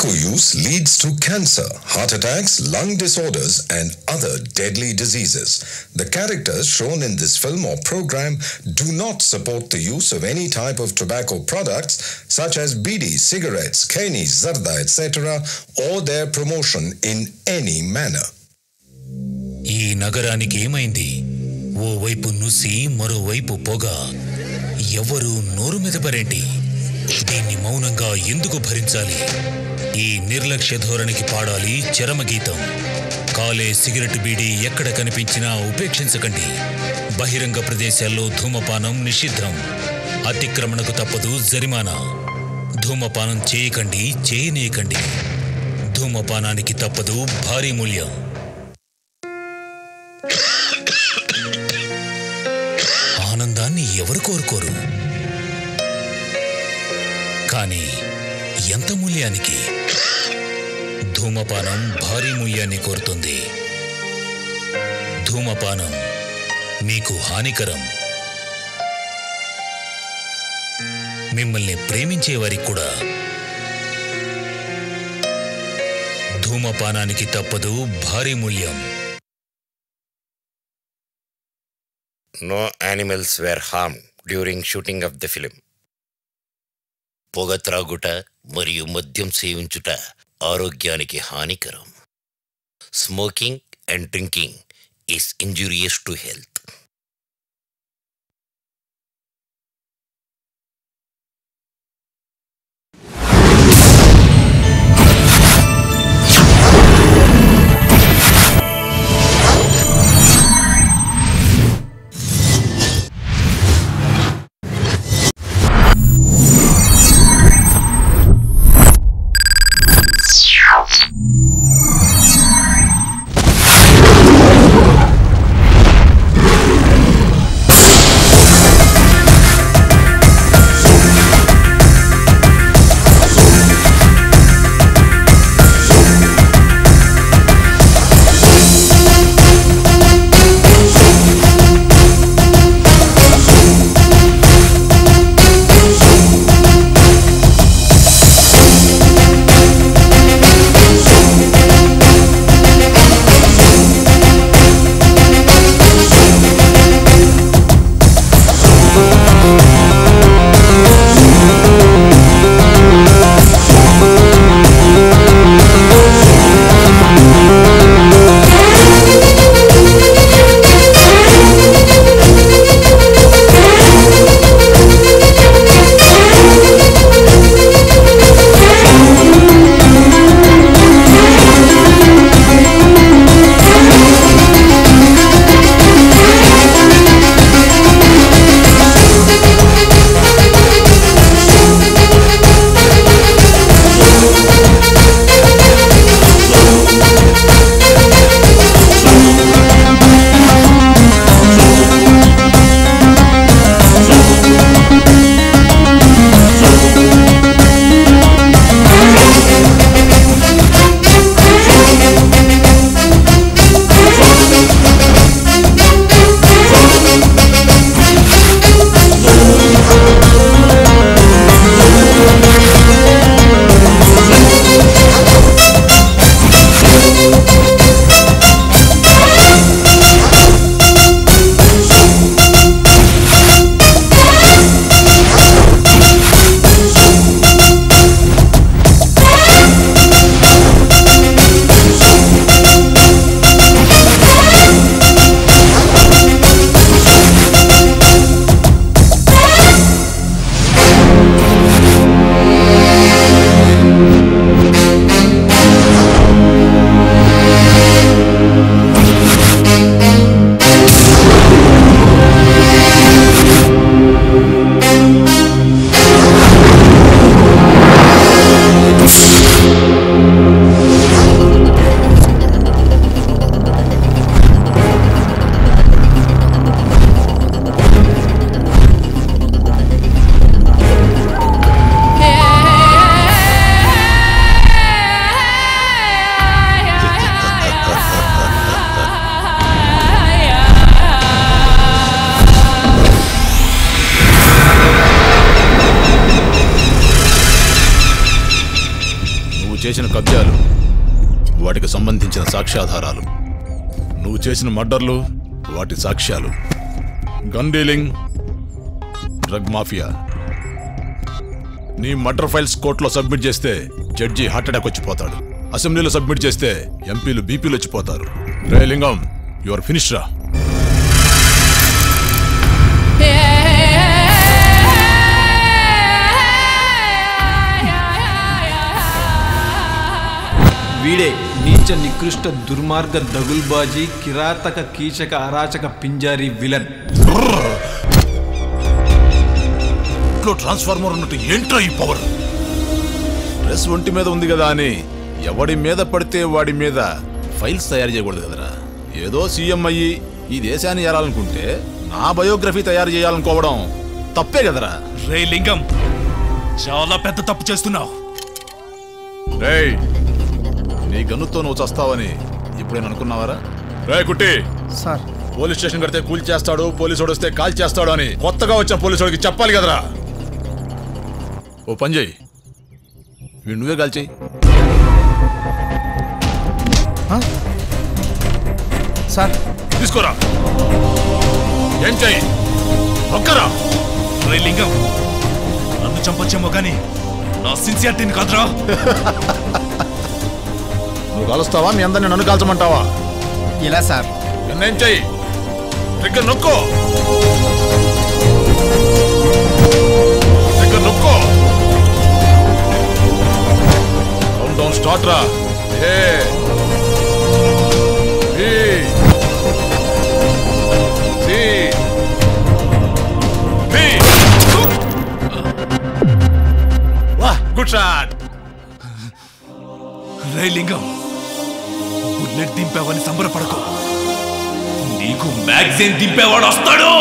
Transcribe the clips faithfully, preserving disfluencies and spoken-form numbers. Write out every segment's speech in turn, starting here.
Tobacco use leads to cancer, heart attacks, lung disorders, and other deadly diseases. The characters shown in this film or program do not support the use of any type of tobacco products such as bidi, cigarettes, keni, zarda, et cetera, or their promotion in any manner. ఈ నగరానికి ఏమైంది? ఓ వైపు నుసి, మరో వైపు పొగ. ఎవరు నోరు మెదపరేంటి? దీన్ని మౌనంగా ఎందుకు భరించాలి? ఈ నిర్లక్ష్య ధోరణికి పాడాలి చరమగీతం. కాలే సిగరెట్ బీడీ ఎక్కడ కనిపించినా ఉపేక్షించకండి. బహిరంగ ప్రదేశాల్లో ధూమపానం నిషిద్ధం. అతిక్రమణకు తప్పదు జరిమానా. ధూమపానం చేయకండి, చేయనీయకండి. ధూమపానానికి తప్పదు భారీ మూల్యం. ఆనందాన్ని ఎవరు కోరుకోరు? కానీ ఎంత మూల్యానికి? ధూమపానం భారీ మూల్యాన్ని కోరుతుంది. ధూమపానం మీకు హానికరం. మిమ్మల్ని ప్రేమించే వారికి కూడా. ధూమపానానికి తప్పదు భారీ మూల్యం. No animals were harmed during shooting of the film. పొగ త్రాగుట మరియు మద్యం సేవించుట ఆరోగ్యానికి హానికరం. Smoking and drinking is injurious to health. చేసిన కబ్జాలు, వాటికి సంబంధించిన సాక్ష్యాధారాలు, నువ్వు చేసిన మర్డర్లు, వాటి సాక్ష్యాలు, గన్ డీలింగ్, డ్రగ్ మాఫియా. నీ మర్డర్ ఫైల్స్ కోర్టులో సబ్మిట్ చేస్తే జడ్జి హార్ట్ అటాక్ వచ్చిపోతాడు. అసెంబ్లీలో సబ్మిట్ చేస్తే ఎంపీలు బీపీలు వచ్చిపోతారు. రే లింగం, యు ఆర్ ఫినిష్డ్ రా. వీడే నీచ నికృష్ట దుర్మార్గ దగుల్బాజీ కిరాతక కీచక అరాచక పింజారీ విలన్. ట్రాన్స్ఫార్మర్ ఉన్నట్టు ఏంట్రా ఈ పవర్? డ్రెస్ ఒంటి మీద ఉంది కదా అని ఎవడి మీద పడితే వాడి మీద ఫైల్స్ తయారు చేయకూడదు కదరా. ఏదో సీఎం అయ్యి ఈ దేశాన్ని ఏరాలనుకుంటే నా బయోగ్రఫీ తయారు చేయాలనుకోవడం తప్పే కదరా. రే లింగం, చాలా పెద్ద తప్పు చేస్తున్నావు. రేయ్, నీ గన్నుతో నువ్వు చస్తావని ఇప్పుడేను అనుకున్నావారా? రే కుట్టి సార్, పోలీస్ స్టేషన్ కడితే కూల్ చేస్తాడు, పోలీసు వస్తే కాల్ చేస్తాడు అని కొత్తగా వచ్చిన పోలీసుడికి చెప్పాలి కదరా. ఓ పని చెయ్యి, వీడు నువ్వే కాల్ చెయ్యి. సార్ తీసుకోరా, ఏం చెయ్యి, ఒక్కరా. రే లింగం, నన్ను చంపొచ్చేమో కానీ నా సిన్సియారిటీని కాదురా. నువ్వు కాలుస్తావా? మీ అందరిని నన్ను కాల్చమంటావా? ఇలా సార్, ఏం చెయ్యి, ట్రిగ్గర్ నొక్కో, ట్రిగ్గర్ నొక్కో. కౌంట్ డౌన్ స్టార్ట్ రా. A B C B. వా, గుడ్ షాట్. రే లింగం, బుల్లెట్ దింపావని సంబరపడకు. నీకు మ్యాగజైన్ దింపేవాడు వస్తాడు.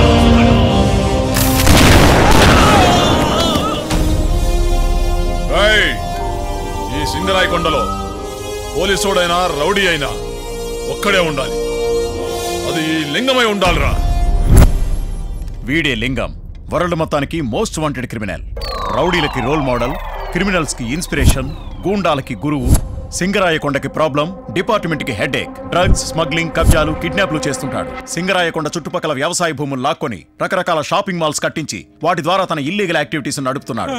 ఈ సింగరాయి కొండలో పోలీసోడైనా రౌడీ అయినా ఒక్కడే ఉండాలి. అది ఈ లింగమై ఉండాలిరా. వీడే లింగం, వరల్డ్ మొత్తానికి మోస్ట్ వాంటెడ్ క్రిమినల్. రౌడీలకి రోల్ మోడల్, క్రిమినల్స్ కి ఇన్స్పిరేషన్, గూండాలకి గురువు. సింగరాయకొండకి ప్రాబ్లం, డిపార్ట్మెంట్ కి హెడ్ ఏక్. డ్రగ్స్, స్మగ్లింగ్, కబ్జాలు, కిడ్నాప్లు చేస్తుంటాడు. సింగరాయకొండ చుట్టుపక్కల వ్యవసాయ భూములు లాక్కొని రకరకాల షాపింగ్ మాల్స్ కట్టించి వాటి ద్వారా తన ఇల్లీగల్ యాక్టివిటీస్ నడుపుతున్నాడు.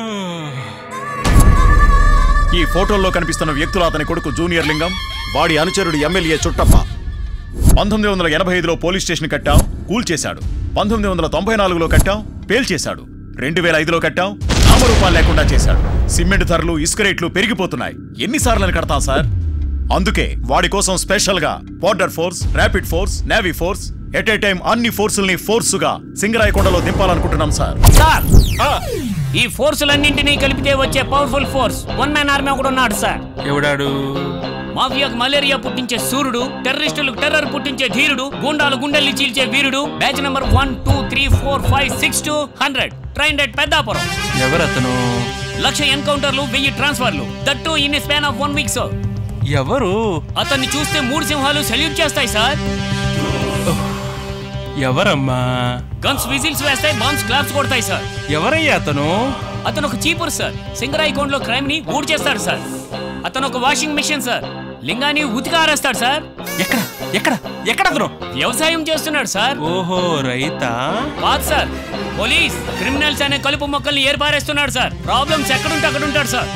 ఈ ఫోటోల్లో కనిపిస్తున్న వ్యక్తులు అతని కొడుకు జూనియర్ లింగం, వాడి అనుచరుడు ఎమ్మెల్యే చుట్టప్ప. పంతొమ్మిది వందల ఎనభై ఐదులో పోలీస్ స్టేషన్ కట్టాం, కూల్ చేశాడు. పంతొమ్మిది వందల తొంభై నాలుగులో కట్టాం, పేల్ చేశాడు. రెండు వేల ఐదులో కట్టాం, నామరూపాలు లేకుండా చేశాడు. సిమెంట్ ధరలు, ఇసుక రేట్లు పెరిగిపోతున్నాయి. ఎన్నిసార్లు కడతాం సార్? అందుకే వాడి కోసం స్పెషల్ గా border force, rapid force, navy force, at a time అన్ని ఫోర్సుల్ని ఫోర్సుగా సింగరాయకొండలో దింపాలనుకుంటున్నాం సార్. సార్, ఈ ఫోర్సులన్నింటినీ కలిపితే వచ్చే powerful force one man army ఒకడు ఉన్నాడు సార్. ఎవడాడు? మాఫియాకు మలేరియా పుట్టించే సూర్యుడు, టెర్రరిస్టులకు టెర్రర్ పుట్టించే ధీరుడు, గూండాలు గుండెల్ని చీల్చే వీరుడు. Batch number one two three four five six to hundred train at Peddapuram. ఎవరతను? లక్ష ఎన్కౌంటర్లు, వెయ్యి ట్రాన్స్ఫర్లు, that in span of one week sir. ఎవరు? అతన్ని చూస్తే మూడు సింహాలు సెల్యూట్ చేస్తాయి సార్. ఎవరమ్మా? గన్స్ విజిల్స్ వేస్తాయి, బాంబ్స్ క్లాప్స్ కొడతాయి సార్. ఎవరయ్యా అతను? అతను ఒక చీపర్ సార్. సింగరాయకొండలో క్రైమ్ ని ఊడ్ చేస్తాడు సార్. అతను ఒక వాషింగ్ మెషిన్ సార్. లింగాన్ని ఉతికి ఆరేస్తాడు సార్. ఎక్కడ ఎక్కడ ఎక్కడ అతను? వ్యవసాయం చేస్తున్నాడు సార్. ఓహో, రైతా? కాదు సార్, పోలీస్ క్రిమినల్స్ అనే కలుపు మొక్కల్ని ఏర్పారేస్తున్నాడు సార్. ప్రాబ్లమ్స్ ఎక్కడుంటే అక్కడ ఉంటాడు సార్.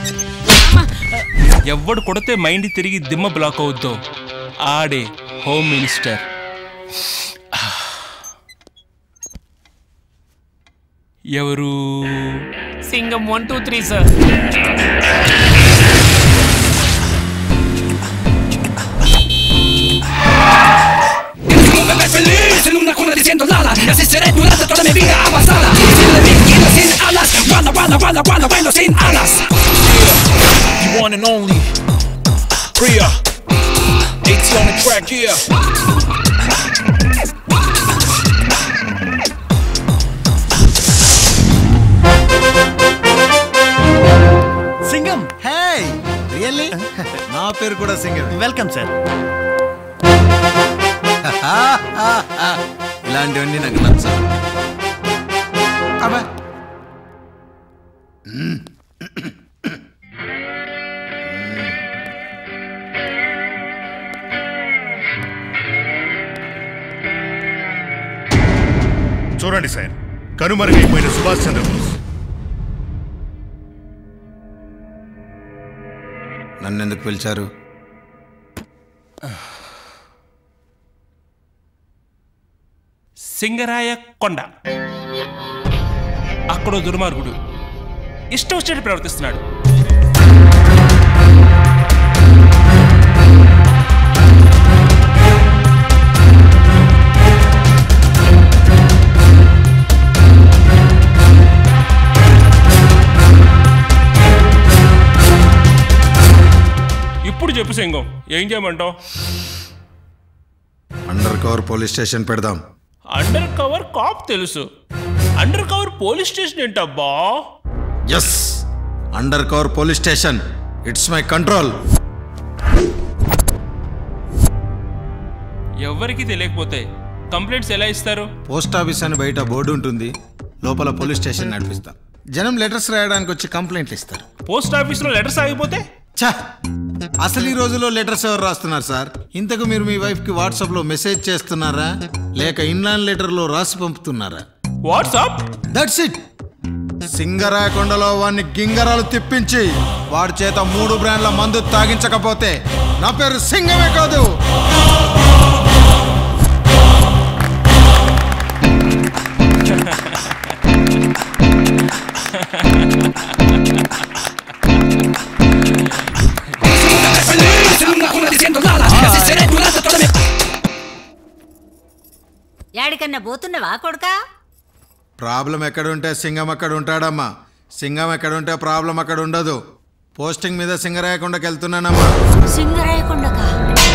ఎవడు కొడితే మైండ్ తిరిగి దిమ్మ బ్లాక్ అవుద్దో ఆడే హోమ్ మినిస్టర్. ఎవరు? Singham one two three sir. Feliz en una cuna diciendo lala, y así seré durante toda mi vida avanzada. Sin la vida sin alas, wala wala wala wala bailo sin alas. You one and only Priya, eighty on the track here. Singham. హే, really? నా పేరు కూడా Singam. Welcome sir. ఇలాంటివన్నీ నాకు నచ్చవు. చూడండి sir, కనుమరుగైపోయిన Subhash Chandrabose. నన్నెందుకు పిలిచారు? సింగరాయ కొండ అక్కడో దుర్మార్గుడు ఇష్టం వచ్చినట్టు ప్రవర్తిస్తున్నాడు. ఇప్పుడు చెప్పు సింగం, ఏం చేయమంటావు? అండర్ కవర్ పోలీస్ స్టేషన్ పెడదాం. అండర్ కవర్ కాప్ తెలుసు, అండర్ కవర్ పోలీస్ స్టేషన్ ఏంటబ్బా? Yes, under cover police station, it's my control. ఎవరికి తెలియకపోతే కంప్లైంట్స్ ఎలా ఇస్తారు? పోస్ట్ ఆఫీస్ అని బయట బోర్డు ఉంటుంది, లోపల పోలీస్ స్టేషన్ నడిపిస్తాం. జనం లెటర్స్ రాయడానికి వచ్చి కంప్లైంట్లు ఇస్తారు. పోస్ట్ ఆఫీస్లో లెటర్స్ ఆగిపోతే ఛా, అసలు ఈ రోజుల్లో లెటర్స్ ఎవరు రాస్తున్నారు సార్? ఇంతకు మీరు మీ వైఫ్ కి వాట్సాప్ లో మెసేజ్ చేస్తున్నారా, లేక ఇన్లాన్ లెటర్ లో రాసి పంపుతున్నారా? వాట్సాప్. That's it. సింగరాయ కొండలో వాడిని గింగరాలు తిప్పించి వాడి చేత మూడు బ్రాండ్ల మందు తాగించకపోతే నా పేరు సింగమే కాదు. యాడికన్నా పోతున్నవా కొడుకా? ప్రాబ్లం ఎక్కడుంటే సింగం అక్కడ ఉంటాడమ్మా. సింగం ఎక్కడుంటే ప్రాబ్లం అక్కడ ఉండదు. పోస్టింగ్ మీద సింగరాయకొండకి వెళ్తున్నానమ్మా. సింగరాయకొండకా?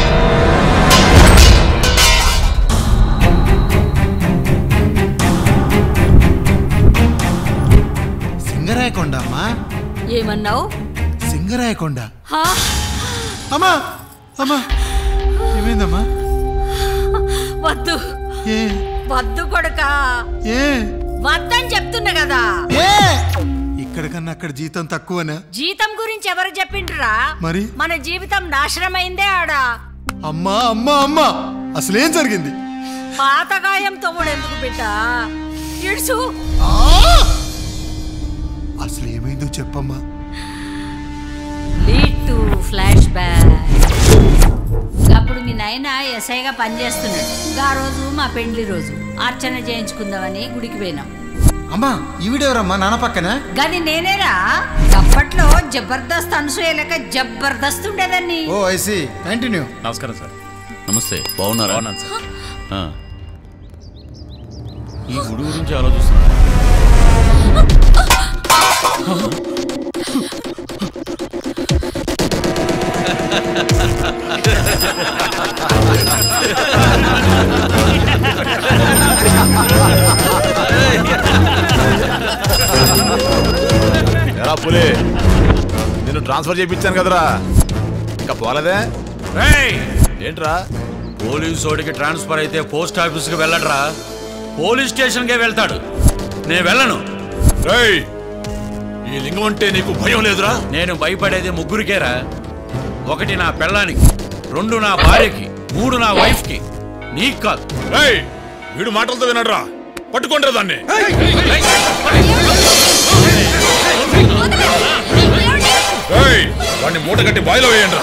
సింగరాయకొండ అమ్మా. ఏమన్నావు? సింగరాయకొండ. అమ్మా అమ్మా, ఏమైందమ్మా? వద్దు వద్దు కొడుకా, వద్దని చెప్తున్నా కదా. ఇక్కడ కన్నా అక్కడ జీతం తక్కువనా? జీతం గురించి ఎవరు చెప్పిండ్రా? మరి మన జీవితం నాశనమైందే ఆడా. అమ్మా అమ్మా అమ్మా, అసలేం జరిగింది? పాతగాయంతో కూడా ఎందుకు బిడ్డ ఇడుసు. అసలు ఏమైందో చెప్పమ్మా. Lead to flashback. అప్పుడు మీ నాయన ఎస్ఐగా పనిచేస్తున్నాడు. ఆ రోజు మా పెండ్లి రోజు అర్చన చేయించుకుందామని గుడికి పోయినాం. అమ్మా ఈవిడెవరమ్మా నాన్న పక్కన? గది నేనేరా. అప్పట్లో జబర్దస్త్ అనసూయ లెక్క జబర్దస్త్ ఉండేదాన్ని. Oh I see, continue. నమస్కారం సార్. నమస్తే, బాగున్నారా? బాగున్నాను సార్. ఈ గుడి గురించి ఆలోచిస్తున్నా. ఎరా పులి, నిన్ను ట్రాన్స్ఫర్ చేయించాను కదరా, ఇంకా పోలేదే? ఏంట్రా? పోలీసు వాడికి ట్రాన్స్ఫర్ అయితే పోస్ట్ ఆఫీస్కి వెళ్ళడరా, పోలీస్ స్టేషన్కే వెళ్తాడు. నేను వెళ్ళను. ఈ లింగం అంటే నీకు భయం లేదురా? నేను భయపడేది ముగ్గురికేరా. ఒకటి నా పెళ్ళానికి, రెండు నా భార్యకి, మూడు నా వైఫ్కి, నీకు కాదు. వీడు మాటలతో వినడరా, పట్టుకుంటారా దాన్ని. వాడిని మూట కట్టి బాయిలో వేయండి.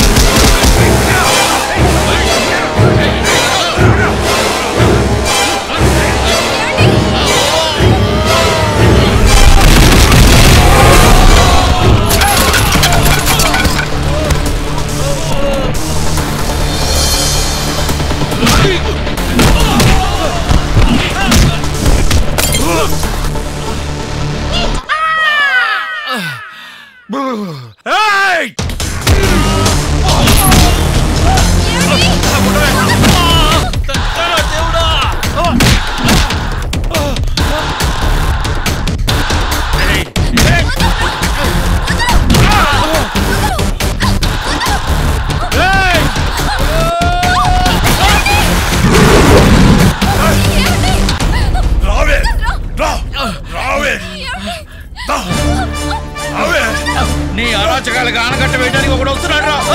నీ అరాచకాలకు ఆనకట్ట వేయడానికి ఒకడు వస్తున్నాడు రా.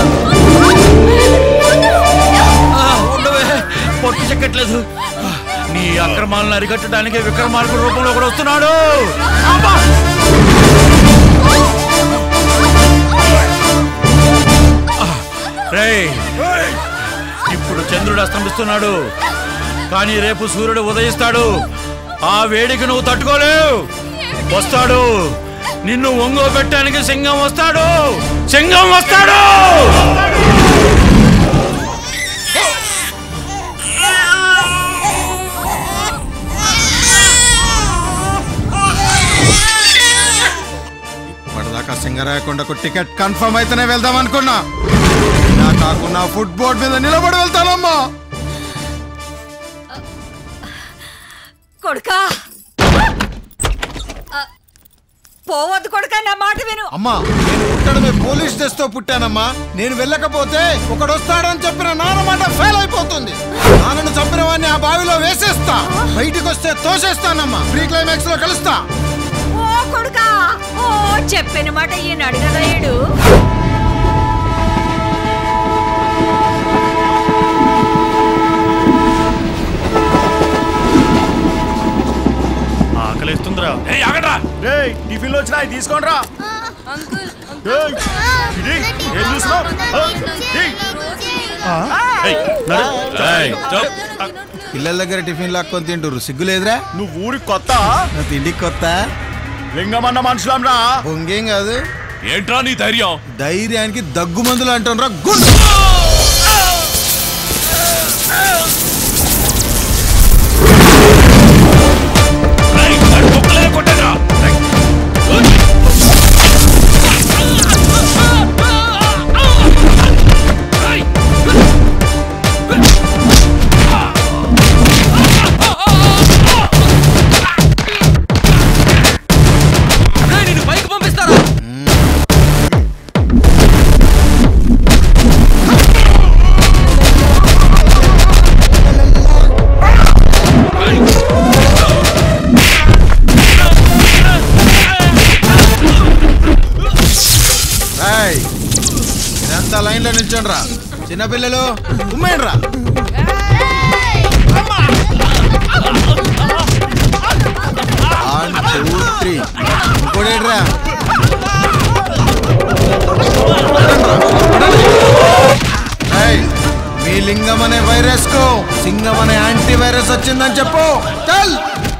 ఉండవే, పొట్టు చెక్కట్లేదు. నీ అక్రమాలను అరికట్టడానికి విక్రమార్కుడు రూపంలో ఒకడు వస్తున్నాడు. రేయ్, ఇప్పుడు చంద్రుడు అస్తమిస్తున్నాడు, కానీ రేపు సూర్యుడు ఉదయిస్తాడు. ఆ వేడికి నువ్వు తట్టుకోలేవు. వస్తాడు, నిన్ను ఒంగో పెట్టడానికి సింగం వస్తాడు, సింగం వస్తాడు. ఇప్పటిదాకా సింగరాయకొండకు టికెట్ కన్ఫర్మ్ అయితేనే వెళ్దాం అనుకున్నా. నా కాకుండా ఫుట్ బోర్డ్ మీద నిలబడి వెళ్తానమ్మా. కొడుకా పోవద్దు కొడుకా, నా మాట విను. అమ్మా, నేను పుట్టడమే పోలీస్ డ్రెస్ తో పుట్టానమ్మా. నేను వెళ్ళకపోతే ఒకడు వస్తాడని చెప్పిన నాన్న మాట ఫెయిల్ అయిపోతుంది. నాన్నను చంపిన వాడిని ఆ బావిలో వేసేస్తా, బయటికి వస్తే తోసేస్తానమ్మా. ప్రీ క్లైమాక్స్ లో కలుస్తా. ఓ కొడుకా, ఓ చెప్పిన మాట ఈయన అడగలేడు. ఆకలిస్తుందిరా. టిఫిన్లు వచ్చినాయి, తీసుకోండి రా. ఏం చూస్తున్నావు? పిల్లల దగ్గర టిఫిన్ లాక్కొని తింటురు, సిగ్గులేదురా? నువ్వు ఊరికి కొత్త, నా తిండికి కొత్త. లింగమన్న మనుషులం రా. ఇంకేం కాదు. ఏంట్రా నీ ధైర్యం? ధైర్యానికి దగ్గు మందులు అంటారా? గుడ్ లైన్ లో నిల్చోండి రా. చిన్నపిల్లలు ఉమ్మేయండి రా. ఇంకోడేడ్రా. మీ లింగం అనే వైరస్ కు సింగం అనే యాంటీ వైరస్ వచ్చిందని చెప్పు. చల్.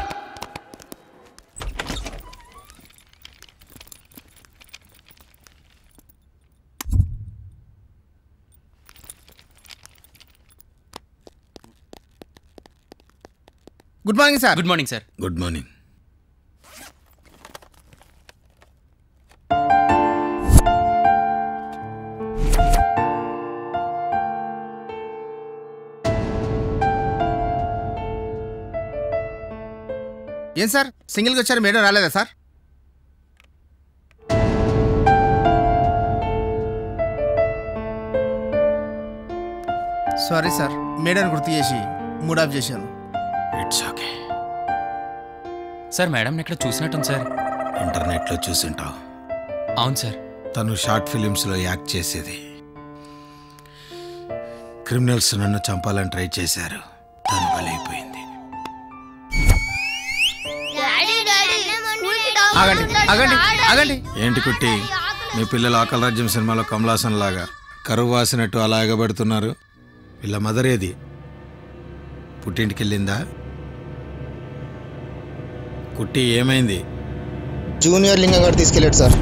Good morning sir. Good morning sir. Good morning. ఏం సార్ సింగిల్గా వచ్చారు, మేడం రాలేదా సార్? సారీ సార్, మేడం గుర్తు చేసి మూడ్ ఆఫ్ చేశాను. It's okay sir. మేడం ఇక్కడ చూసినట్టుంది సార్. ఇంటర్నెట్లో చూసింటావు. అవును సార్. తను షార్ట్ ఫిలిమ్స్లో యాక్ట్ చేసేది. క్రిమినల్స్ నన్ను చంపాలని ట్రై చేశారు, తను బలైపోయింది. ఆగండి ఆగండి ఆగండి. ఏంటి కుట్టి, మీ పిల్లలు ఆకలి రాజ్యం సినిమాలో కమలాసన్ లాగా కరువు వాసినట్టు అలా ఎగబెడుతున్నారు? వీళ్ళ మదర్ ఏది? పుట్టింటికి వెళ్ళిందా? కుట్టి ఏమైంది? జూనియర్ లింగం గారు తీసుకెళ్ళాడు సార్.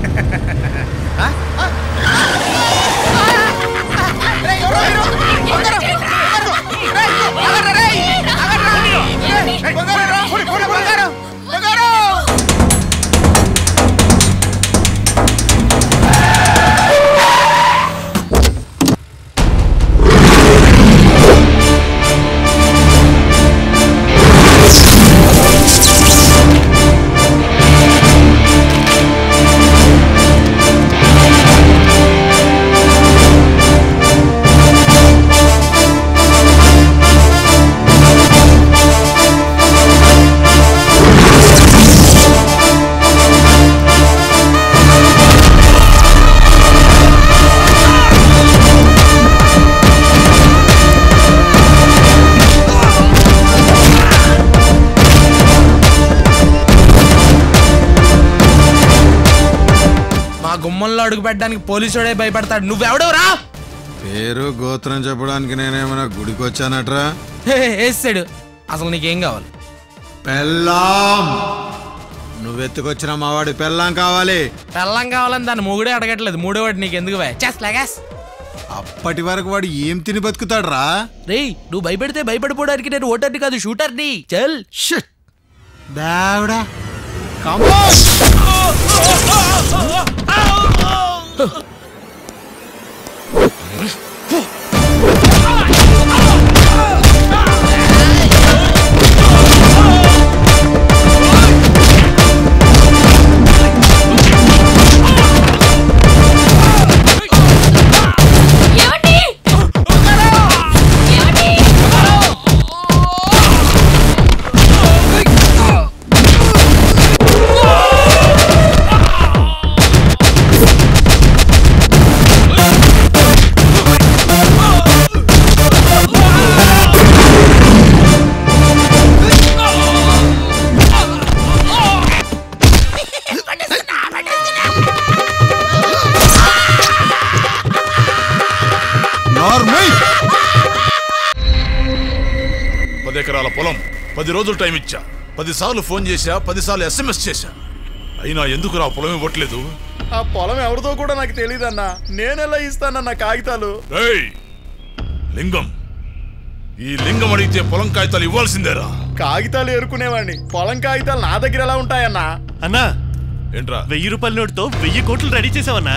గుమ్మంలో అడుగు పెట్టడానికి పోలీసుడే భయపడతాడు. నువ్వెవడవురా? పేరు గోత్రం చెప్పడానికి నేనేమైనా గుడికి వచ్చానట్రా? వేసాడు. అసలు నీకేం కావాలి? పెళ్ళాం. నువ్వెత్తుకొచ్చిన మావాడి పెళ్ళాం కావాలి. పెళ్ళం కావాలని దాన్ని మొగుడే అడగట్లేదు. మూడోవాడు నీకు ఎందుకు చేస్తలాగాస్? అప్పటి వరకు వాడు ఏం తిని బతుకుతాడు రా? రే నువ్వు భయపెడితే భయపడిపోవడానికి నేను ఓటర్ని కాదు షూటర్ని. చల్ షిట్ దావుడా పది ఎకరాల పొలం, పది రోజులు టైం ఇచ్చా, పది సార్లు ఫోన్ చేశా, పది సార్లు ఎస్ఎంఎస్ చేశా, అయినా ఎందుకు రా పొలం ఇవ్వట్లేదు? ఆ పొలం ఎవరిదో కూడా నాకు తెలియదన్నా. నేనెలా ఇస్తానన్నా కాగితాలు? లింగం, ఈ లింగం అడిగితే పొలం కాగితాలు ఇవ్వాల్సిందేరా. కాగితాలు ఎరుకునేవాడిని, పొలం కాగితాలు నా దగ్గర ఎలా ఉంటాయన్నా? అన్నా ఏంట్రా? వెయ్యి రూపాయల నోటుతో వెయ్యి కోట్లు రెడీ చేసావన్నా.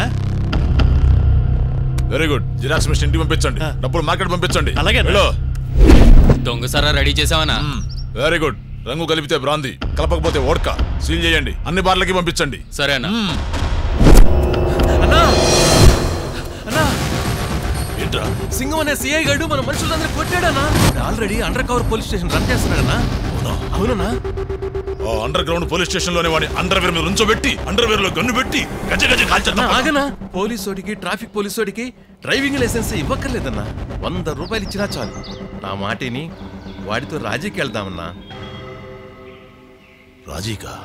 Very good. జిరాక్స్ మిషన్ ఇంటికి పంపించండి, డబ్బులు మార్కెట్ పంపించండి. అలాగే దొంగసారా రెడీ చేసావనా? Very good. రంగు కలిపితే బ్రాంది, కలపకపోతే ఓడ్కా. సీల్ చేయండి, అన్ని బార్లకి పంపించండి. సరేనా? ఏంట్రా? సింగం అనే సిఐ గారు మన మనుషులందరూ కొట్టాడన్నా. Already under cover police station run చేస్తున్నాడన్నా. అవునన్నా. ఆ అండర్ గ్రౌండ్ పోలీస్ స్టేషన్ లోనే వాడి అండర్ వేర్ మీద ఉంచోబెట్టి, అండర్ వేర్ లో గన్ను పెట్టి గజ గజ కాల్చేద్దాం. ఆగనా? పోలీసోడికి, ట్రాఫిక్ పోలీసోడికి డ్రైవింగ్ లైసెన్స్ ఇవ్వక్కర్లేదన్నా. వంద రూపాయలు ఇచ్చినా చాలు. నా మాటిని వాడితో రాజీకి వెళ్దామన్నా. రాజీకా?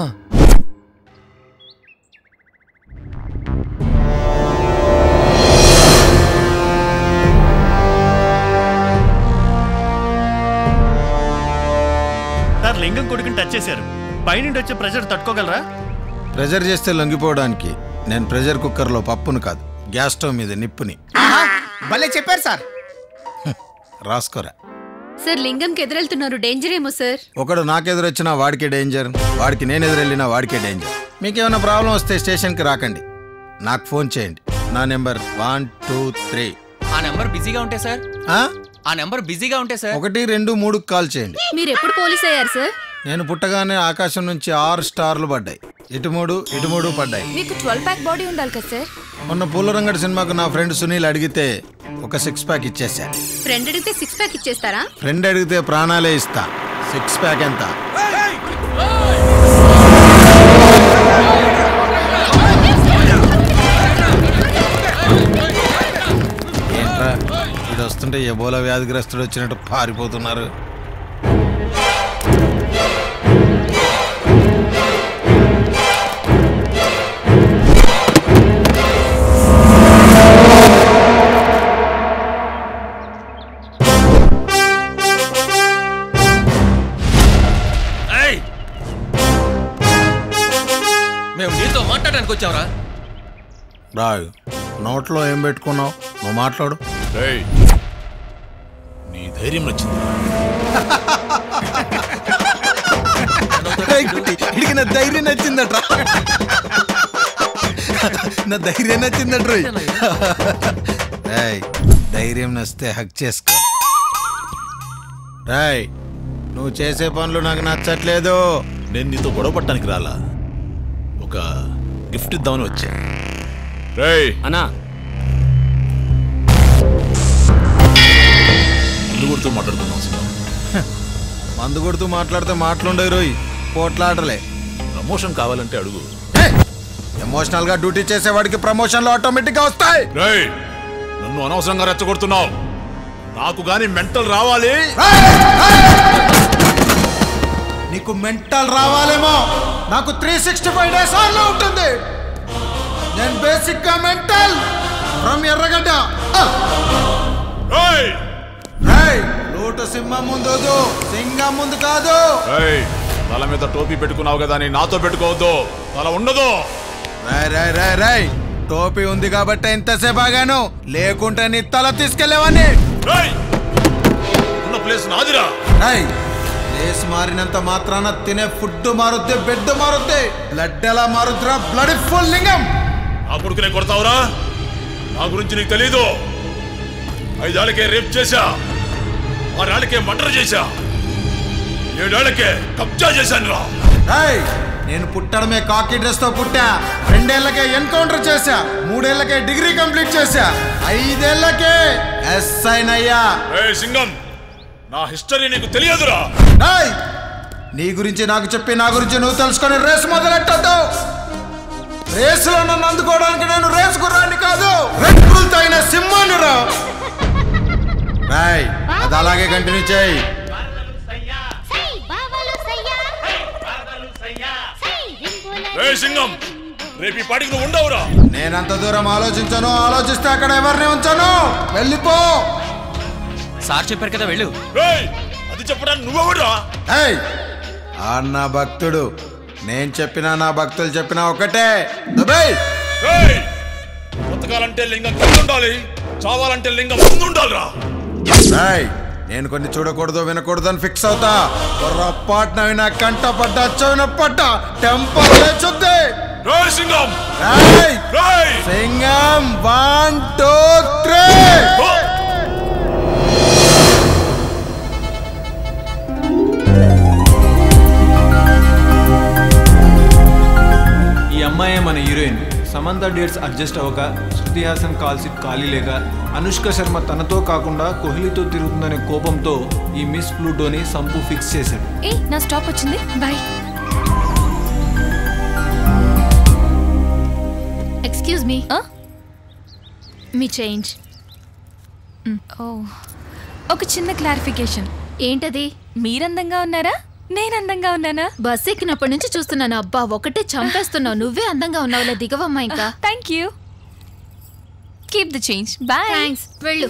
సార్ లింగం కొడుకుని టచ్ చేశారు. పైనుండి వచ్చే ప్రెషర్ తట్టుకోగలరా? ప్రెజర్ చేస్తే లొంగిపోవడానికి నేను ప్రెజర్ కుక్కర్లో పప్పును కాదు, గ్యాస్ స్టవ్ మీద నిప్పుని. భలే చెప్పారు సార్. రాసుకోరా. సార్ లింగంకి ఎదురెళ్తున్నారు, డేంజర్ ఏమో సార్. ఒకడు నాకెదురొచ్చినా వాడికే డేంజర్, వాడికి నేను ఎదురెళ్ళినా వాడికే డేంజర్. మీకేమైనా ప్రాబ్లం వస్తే స్టేషన్కి రాకండి, నాకు ఫోన్ చేయండి. నా నెంబర్ వన్ టూ త్రీ. ఆ నెంబర్ బిజీగా ఉంటే సార్? ఆ నెంబర్ బిజీగా ఉంటే సార్ ఒకటి రెండు మూడు కాల్ చేయండి. మీరు ఎప్పుడు పోలీస్ అయ్యారు సార్? నేను పుట్టగానే ఆకాశం నుంచి ఆరు స్టార్లు పడ్డాయి. ఇటు మూడు ఇటు మూడు పడ్డాయి. మీకు ట్వెల్వ్ ప్యాక్ బాడీ ఉండాలి కదా సార్? మొన్న పూలరంగడి సినిమాకు నా ఫ్రెండ్ సునీల్ అడిగితే ఒక సిక్స్ ప్యాక్ ఇచ్చేసా. ఫ్రెండ్ అడిగితే సిక్స్ ప్యాక్ ఇచ్చేస్తారా? ఫ్రెండ్ అడిగితే ప్రాణాలే ఇస్తా. సిక్స్ ప్యాక్ ఎంత? ఏంట్రా ఇది వస్తుంటే ఎబోలా వ్యాధిగ్రస్తుడు వచ్చినట్టు పారిపోతున్నారు. మేము నీతో మాట్లాడడానికి వచ్చావరా? రాయ్, నోట్లో ఏం పెట్టుకున్నావు? నువ్వు మాట్లాడు. నీ ధైర్యం నచ్చింది. ఇడికి నా ధైర్యం నచ్చిందట్రా. నా ధైర్యం నచ్చిందట్రా. రాయ్, ధైర్యం నచ్చితే హక్ చేసుకో. రాయ్, నువ్వు చేసే పనులు నాకు నచ్చట్లేదు. నేను నీతో గొడవ పట్టడానికి రాలా, ఒక గిఫ్ట్ ఇద్దామని వచ్చా. రేయ్ అన్నా, మందు కొడుతూ మాట్లాడుతున్నావు. మందు కొడుతూ మాట్లాడితే మాటలుండే రోయ్, పోట్లాడలే. ప్రమోషన్ కావాలంటే అడుగు. ఎమోషనల్ గా డ్యూటీ చేసేవాడికి ప్రమోషన్లు ఆటోమేటిక్ గా వస్తాయి. రేయ్, నన్ను అనవసరంగా రెచ్చగొడుతున్నావు. నాకు గాని మెంటల్ రావాలి. నీకు మెంటల్ రావాలేమో, నాకు త్రీ సిక్స్టీ ఫైవ్ డేస్ ఆన్లో ఉంటుంది. నేను బేసిక్ గా మెంటల్ ఫ్రమ్ ఎర్రగడ్డ. లోటు సింహం ముందు సింగం ముందు కాదు. తల మీద టోపీ పెట్టుకున్నావు కదా అని నాతో పెట్టుకోవద్దు. తల ఉండదు. రాయ్ రాయ్ రాయ్ రాయ్ టోపీ ఉంది కాబట్టి ఇంతసేపు ఆగాను, లేకుంటే నీ తల తీసుకెళ్లేవని. ఉన్న ప్లేస్ నాదిరా. ప్లేస్ మారినంత మాత్రాన తినే ఫుడ్ మారుద్ది, బెడ్ మారుద్ది, బ్లడ్ ఎలా మారుద్రా? బ్లడ్ ఫుల్ లింగం. నా కొడుకునే కొడతావురా? నా గురించి నీకు తెలీదు. ఐదేళ్లకే రేప్ చేశా, ఆరేళ్లకే మర్డర్ చేశా, ఏడేళ్లకే కబ్జా చేశాను రా. నేను పుట్టడమే కాకి డ్రెస్ తో పుట్టా, రెండేళ్లకే ఎన్కౌంటర్ చేశా, మూడేళ్లకే డిగ్రీ కంప్లీట్ చేశా, ఐదేళ్లకే ఎస్ఐ నయ్యా. సింగం, నా హిస్టరీ నీకు తెలియదురా. నీ గురించి నాకు చెప్పి నా గురించి నువ్వు తెలుసుకొని రేసు మొదలెట్టద్దు. రేసులో నన్ను అందుకోవడానికి నేను రేసు గుర్రాన్ని కాదు, రెడ్ బుల్ తాగిన సింహాన్ని రా. రాయ్ అది అలాగే కంటిన్యూ చేయి. సింగం, రేపు ఈ పాటికి నువ్వు ఉండవురా. నేనంత దూరం ఆలోచించాను, ఆలోచిస్తే అక్కడ ఎవరిని ఉంచాను. వెళ్ళిపో. సార్ చెప్పారు కదా వెళ్ళు. అది చెప్పడానికి నువ్వెవడురా? అన్న భక్తుడు, నేను చెప్పినా నా భక్తులు చెప్పినా ఒకటే. బతకాలంటే లింగం కింద ఉండాలి, చావాలంటే లింగం ముందు ఉండాలిరా. నేను కొన్ని చూడకూడదు వినకూడదు అని ఫిక్స్ అవుతా. పొరపాటున విన కంట పడ్డ చవిన పడ్డ టెంపర్ లేచుద్ది. Singham Singham one two three. ఈ అమ్మాయే మన హీరోయిన్. సమంత డేట్స్ అడ్జస్ట్ అవ్వక, శృతి హాసన్ కాల్ సీట్ ఖాళీ లేక, అనుష్క శర్మ తనతో కాకుండా కోహ్లీతో తిరుగుతుందనే కోపంతో ఈ మిస్ ప్లూటోని సంపు ఫిక్స్ చేశాడు. ఏ నా స్టాప్ వచ్చింది, బాయ్. ఎక్స్క్యూజ్ మీ, మీ చేంజ్. ఓ, ఒక చిన్న క్లారిఫికేషన్. ఏంటది? మీరందంగా ఉన్నారా, నేను అందంగా ఉన్నానా? బస్ ఎక్కినప్పటి నుంచి చూస్తున్నాను. అబ్బా ఒకటే చంపేస్తున్నావు. నువ్వే అందంగా ఉన్నావులే, దిగవమ్మా ఇంకా. Thank you. Keep the change. Bye. Thanks, వెళ్ళు.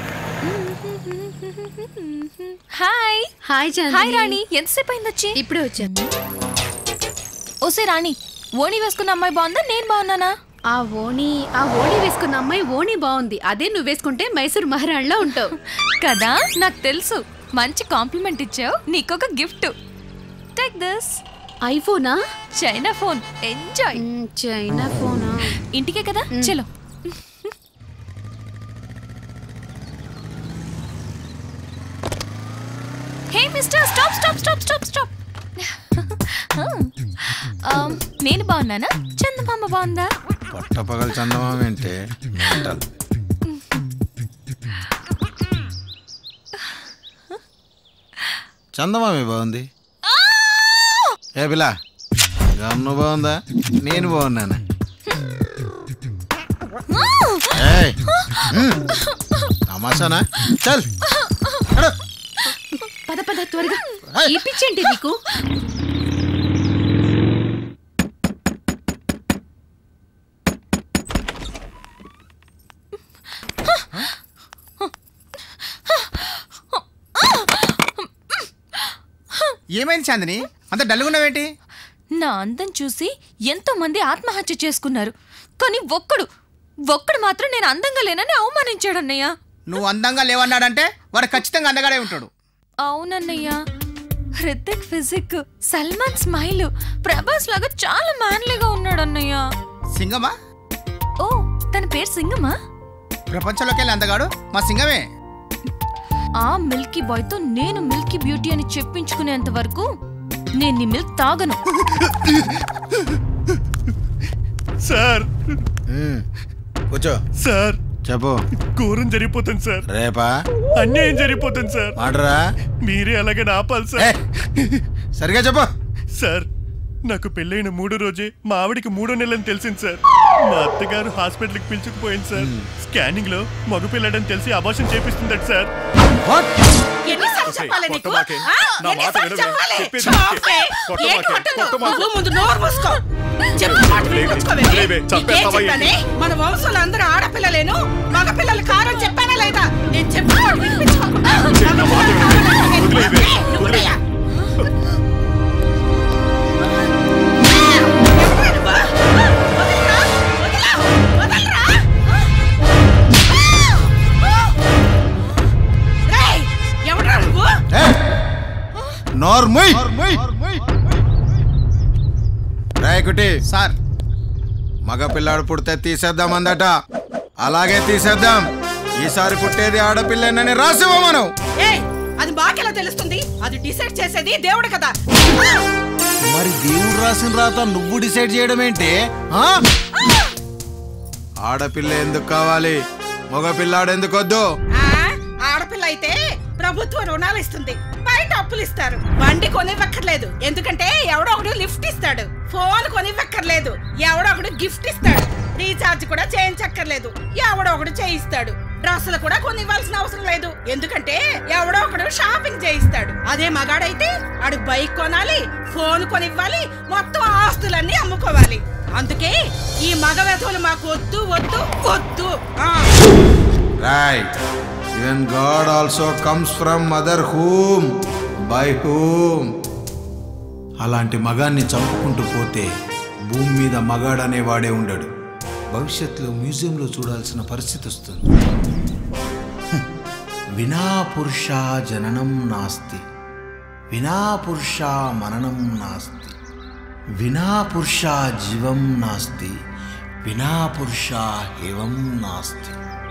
Hi. Hi Janaki. Hi Rani, ఎంతసేపు అయింది వచ్చి? ఇప్పుడే వచ్చాను. ఓసే రాణి, ఓణి వేసుకున్న అమ్మాయి బాగుందా, నేను బాగున్నానా? ఆ ఓణి ఆ ఓణి వేసుకున్న అమ్మాయి ఓణి బాగుంది. అదే నువ్వు వేసుకుంటే మైసూర్ మహారాణిలా ఉంటావు కదా. నాకు తెలుసు. మంచి కాంప్లిమెంట్ ఇచ్చావు. నీకొక గిఫ్ట్. Take this. ఐఫోనా? China phone. ఎంజాయ్. చైనా ఫోనా? ఇంటికే కదా, చలో. Hey mister, stop stop stop stop stop. నేను బాగున్నానా, చందమామ బాగుందా? పట్టపగలు చందమామ ఏంటే? చందమామే బాగుంది. ఏ పిల్ల, గమ్ను బాగుందా, నేను బాగున్నానా? తమాషానా? చల్ పద పద త్వరగా. ఈ పిచ్చేంటి నీకు? ఏమైంది చాందిని, అంత డల్గున్నావేంటి? నా అందం చూసి ఎంతో మంది ఆత్మహత్య చేసుకున్నారు, కానీ ఒక్కడు ఒక్కడు మాత్రం నేను అందంగా లేనని అవమానించాడు అన్నయ్య. నువ్వు అందంగా లేవన్నాడంటే వాడు ఖచ్చితంగా అందగానే ఉంటాడు. అవునన్నయ్య. హృతిక్ ఫిజిక్, సల్మాన్ స్మైల్, ప్రభాస్ లాగా చాలా మ్యాన్లీగా ఉన్నాడు అన్నయ్య. సింగమా? ఓ, తన పేరు సింగమా? ప్రపంచంలోకి వెళ్ళి అందగాడు మా సింగమే. ఆ మిల్కీ బాయ్ తో నేను మిల్కీ బ్యూటీ అని చెప్పించుకునేంత వరకు నేను నీ మిల్క్ తాగను. సార్ కూర్చో. సార్ చెప్పు. ఘోరం జరిగిపోతుంది సార్. రేపా? అన్యాయం జరిగిపోతుంది సార్. మాటరా? మీరే అలాగే ఆపాలి సార్. సరిగా చెప్పు. సార్, నాకు పెళ్ళైన మూడో రోజే మా ఆవిడికి మూడో నెలని తెలిసింది సార్. మా అత్తగారు హాస్పిటల్కి పిలుచుకుపోయింది సార్. స్కానింగ్ లో మగపిల్లడని తెలిసి అబార్షన్ చేపిస్తుందట సార్. ముందు నోరు మూసుకో. చెప్పు మాట వినిపించుకోవే. నీకేం చెప్పానే? మన వంశంలో అందరూ ఆడపిల్లలేను మగపిల్లలు కారని చెప్పానా లేదా? నేను చెప్పు మాట వినిపించుకోకుండా నార్మల్ రాయకుటి సార్ మగ పిల్లాడు పుడితే తీసేద్దాం అందట అలాగే తీసేద్దాం. ఈసారి పుట్టేది ఆడపిల్లనని రాసివ్వ మనం. అది మాకెలా తెలుస్తుంది? అది డిసైడ్ చేసేది దేవుడు కదా. మరి దేవుడు రాసిన రాత నువ్వు డిసైడ్ చేయడం ఏంటి? ఆడపిల్ల ఎందుకు కావాలి, మగ పిల్లాడు ఎందుకు వద్దు? ఆడపిల్ల అయితే ప్రభుత్వం రుణాలు ఇస్తుంది, బయట అప్పులు ఇస్తారు. బండి కొనివ్వక్కర్లేదు, ఎందుకంటే ఎవడో ఒకడు లిఫ్ట్ ఇస్తాడు. ఫోన్ కొనివ్వక్కర్లేదు, ఎవడో ఒకడు గిఫ్ట్ ఇస్తాడు. రీఛార్జ్ కూడా చేయించక్కర్లేదు, ఎవడో ఒకడు చేయిస్తాడు. డ్రెస్సులు కూడా కొనివ్వాల్సిన అవసరం లేదు, ఎందుకంటే ఎవడో ఒకడు షాపింగ్ చేయిస్తాడు. అదే మగాడైతే ఆడు బైక్ కొనాలి, ఫోన్ కొనివ్వాలి, మొత్తం ఆస్తులన్నీ అమ్ముకోవాలి. అందుకే ఈ మగ వెధవులు మాకు వద్దు వద్దు వద్దు. Right. Even God also comes from mother whom, by whom. అలాంటి మగాన్ని చంపుకుంటూ పోతే భూమి మీద మగాడనేవాడే ఉండడు. భవిష్యత్తులో మ్యూజియంలో చూడాల్సిన పరిస్థితి వస్తుంది. వినా పురుష జననం నాస్తి, వినా పురుష మననం నాస్తి, వినా పురుష జీవం నాస్తి, వినా పురుష ఏవం నాస్తి.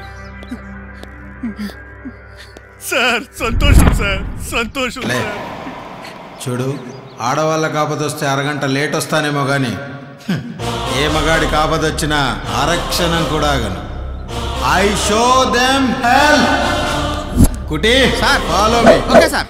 సార్ సంతోషం సార్ సంతోషం. చూడు, ఆడవాళ్ళకి ఆపద వస్తే అరగంట లేట్ వస్తానేమో కానీ ఏ మగాడి ఆపద వచ్చినా అరక్షణం కూడా ఆగను. I show them help. Kutti sir follow me. Okay sir.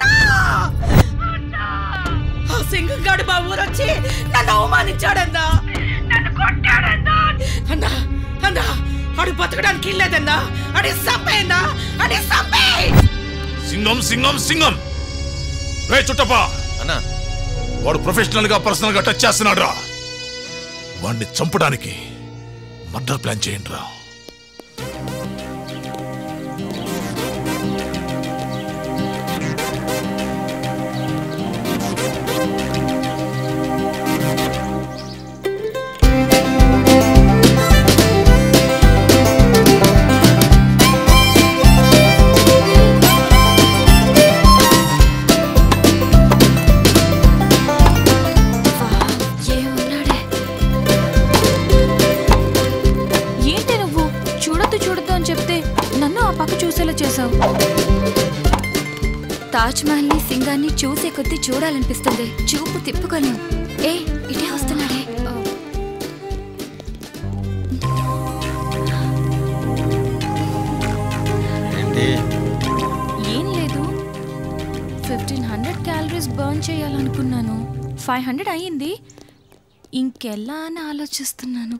ఆ సింగంగాడు మా ఊరొచ్చి నన్ను అవమానించాడన్నా, నన్ను కొట్టాడన్నా. అన్నా అన్నా అడు బతకడానికి ఇల్లేదన్నా, అడి సంపేనా, అడి సంపే. సింగం సింగం సింగం. రే చుట్టప్పా అన్నా, వాడు ప్రొఫెషనల్ గా పర్సనల్ గా టచ్ చేస్తున్నాడు రా. వాడిని చంపడానికి మర్డర్ ప్లాన్ చేయండి రా. తాజ్ మహల్ ని సింగాన్ని చూసే కొద్దీ చూడాలనిపిస్తుంది. చూపు తిప్పుకోలేం. ఏ ఇటే వస్తున్నాడే. ఏం లేదు, ఫిఫ్టీన్ హండ్రెడ్ క్యాలరీస్ బర్న్ చేయాలనుకున్నాను. ఫైవ్ హండ్రెడ్ అయ్యింది. ఇంకెలా అని ఆలోచిస్తున్నాను.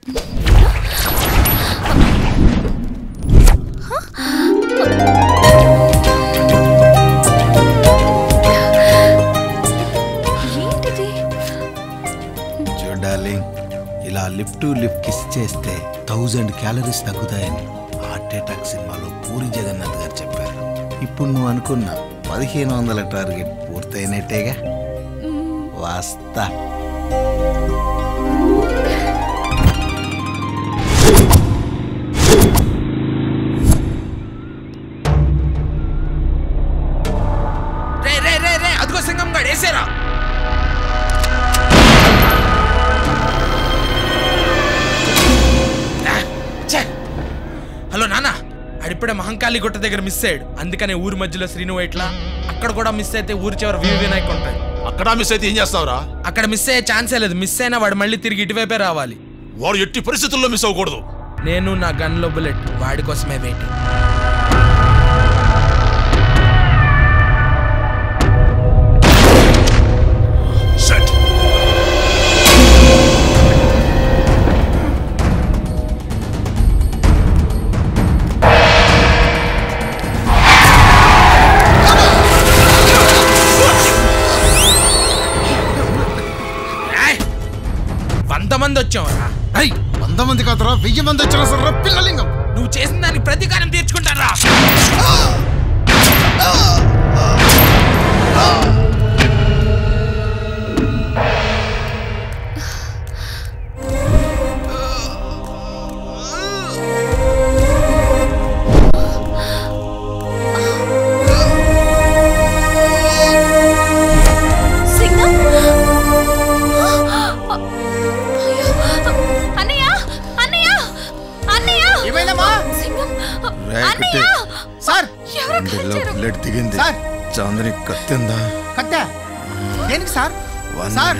డార్లింగ్, ఇలా లిఫ్ట్ టు లిఫ్ట్ కిస్ చేస్తే థౌజండ్ క్యాలరీస్ తగ్గుతాయని హార్ట్ అటాక్ సినిమాలో పూరి జగన్నాథ్ గారు చెప్పారు. ఇప్పుడు నువ్వు అనుకున్న పదిహేను వందల టార్గెట్ పూర్తయినట్టేగా. వాస్తా. రే రే రే రే అదిగో సింగం గాడు వేసేరా. హలో నాన్న, ఆడిప్పుడే మహంకాళి గుట్ట దగ్గర మిస్ అయ్యాడు. అందుకనే ఊరి మధ్యలో శ్రీను వైట్లా. అక్కడ కూడా మిస్ అయితే ఊరి చివరి వి వినాయక్ ఉంటాయి. అక్కడ మిస్ అయితే ఏం చేస్తావురా? అక్కడ మిస్ అయ్యే ఛాన్సే లేదు. మిస్ అయినా వాడు మళ్ళీ తిరిగి ఇటువైపే రావాలి. వాడు ఎట్టి పరిస్థితుల్లో మిస్ అవ్వకూడదు. నేను నా గన్లో బుల్లెట్ వాడి కోసమే వెయిట్. వచ్చావరా? వంద మంది కాదురా, వెయ్యి మంది వచ్చిన సరే పిల్లలింగం. నువ్వు చేసిన దానికి ప్రతీకారం తీర్చుకుంటారా? బుల్లెట్ దిగింది. చాందని కత్తిందా? కత్తా దేనికి సార్? సార్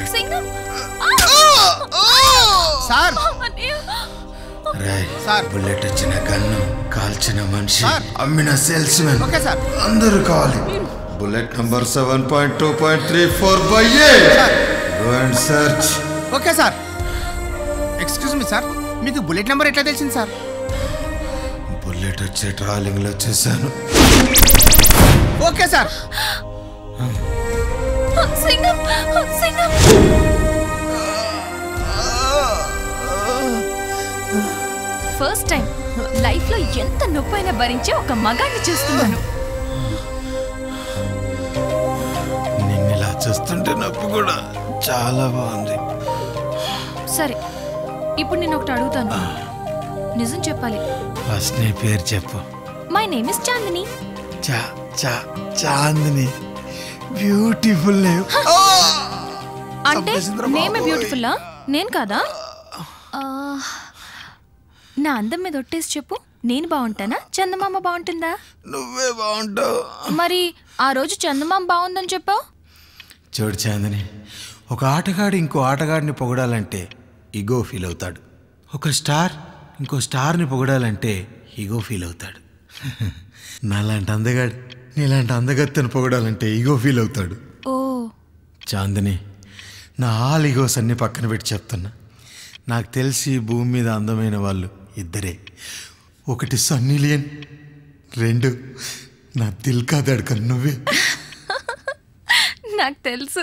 సార్ బుల్లెట్ వచ్చిన గన్ను, కాల్చిన మనిషి, అమ్మిన సేల్స్ మెన్ అందరూ కావాలి. Bullet number seven point two point three four by go and search. Okay sir. Excuse me sir, మీకు బుల్లెట్ నెంబర్ ఎట్లా తెలిసింది సార్? బుల్లెట్ వచ్చే ట్రాలింగ్ లో చూశాను. Okay sir. First time life లో ఎంత నొప్పైనా భరించే ఒక మగాన్ని చూస్తున్నాను. నిన్నిలా చూస్తుంటే నొప్పి కూడా చాలా బాగుంది. సరే, ఇప్పుడు నేను ఒకటి అడుగుతాను, నిజం చెప్పాలి. ఫస్ట్ నీ పేరు చెప్పు. My name is Chandini. చా చా చాందిని, బ్యూటిఫుల్ నేమ్. అంటే నేమే బ్యూటిఫుల్లా? నేను కాదా? నా అందం మీద ఒట్టేసి చెప్పు, నేను బాగుంటానా, చందమామ బాగుంటుందా? నువ్వే బాగుంటావు. మరి ఆ రోజు చందమామ బాగుందని చెప్పావు. చూడు చాందిని, ఒక ఆటగాడు ఇంకో ఆటగాడిని పొగడాలంటే ఈగో ఫీల్ అవుతాడు. ఒక స్టార్ ఇంకో స్టార్ని పొగడాలంటే ఈగో ఫీల్ అవుతాడు. నాలాంటి అందగాడు నీలాంటి అందగత్తెను పొగడాలంటే ఈగో ఫీల్ అవుతాడు. ఓ చాందిని, నా ఆల్ ఈగోస్ అన్ని పక్కన పెట్టి చెప్తున్నా. నాకు తెలిసి భూమి మీద అందమైన వాళ్ళు ఇద్దరే. ఒకటి సన్నీ లియోన్, రెండు నా దిల్ కా ధడ్కన్ నువ్వే. నాకు తెలుసు.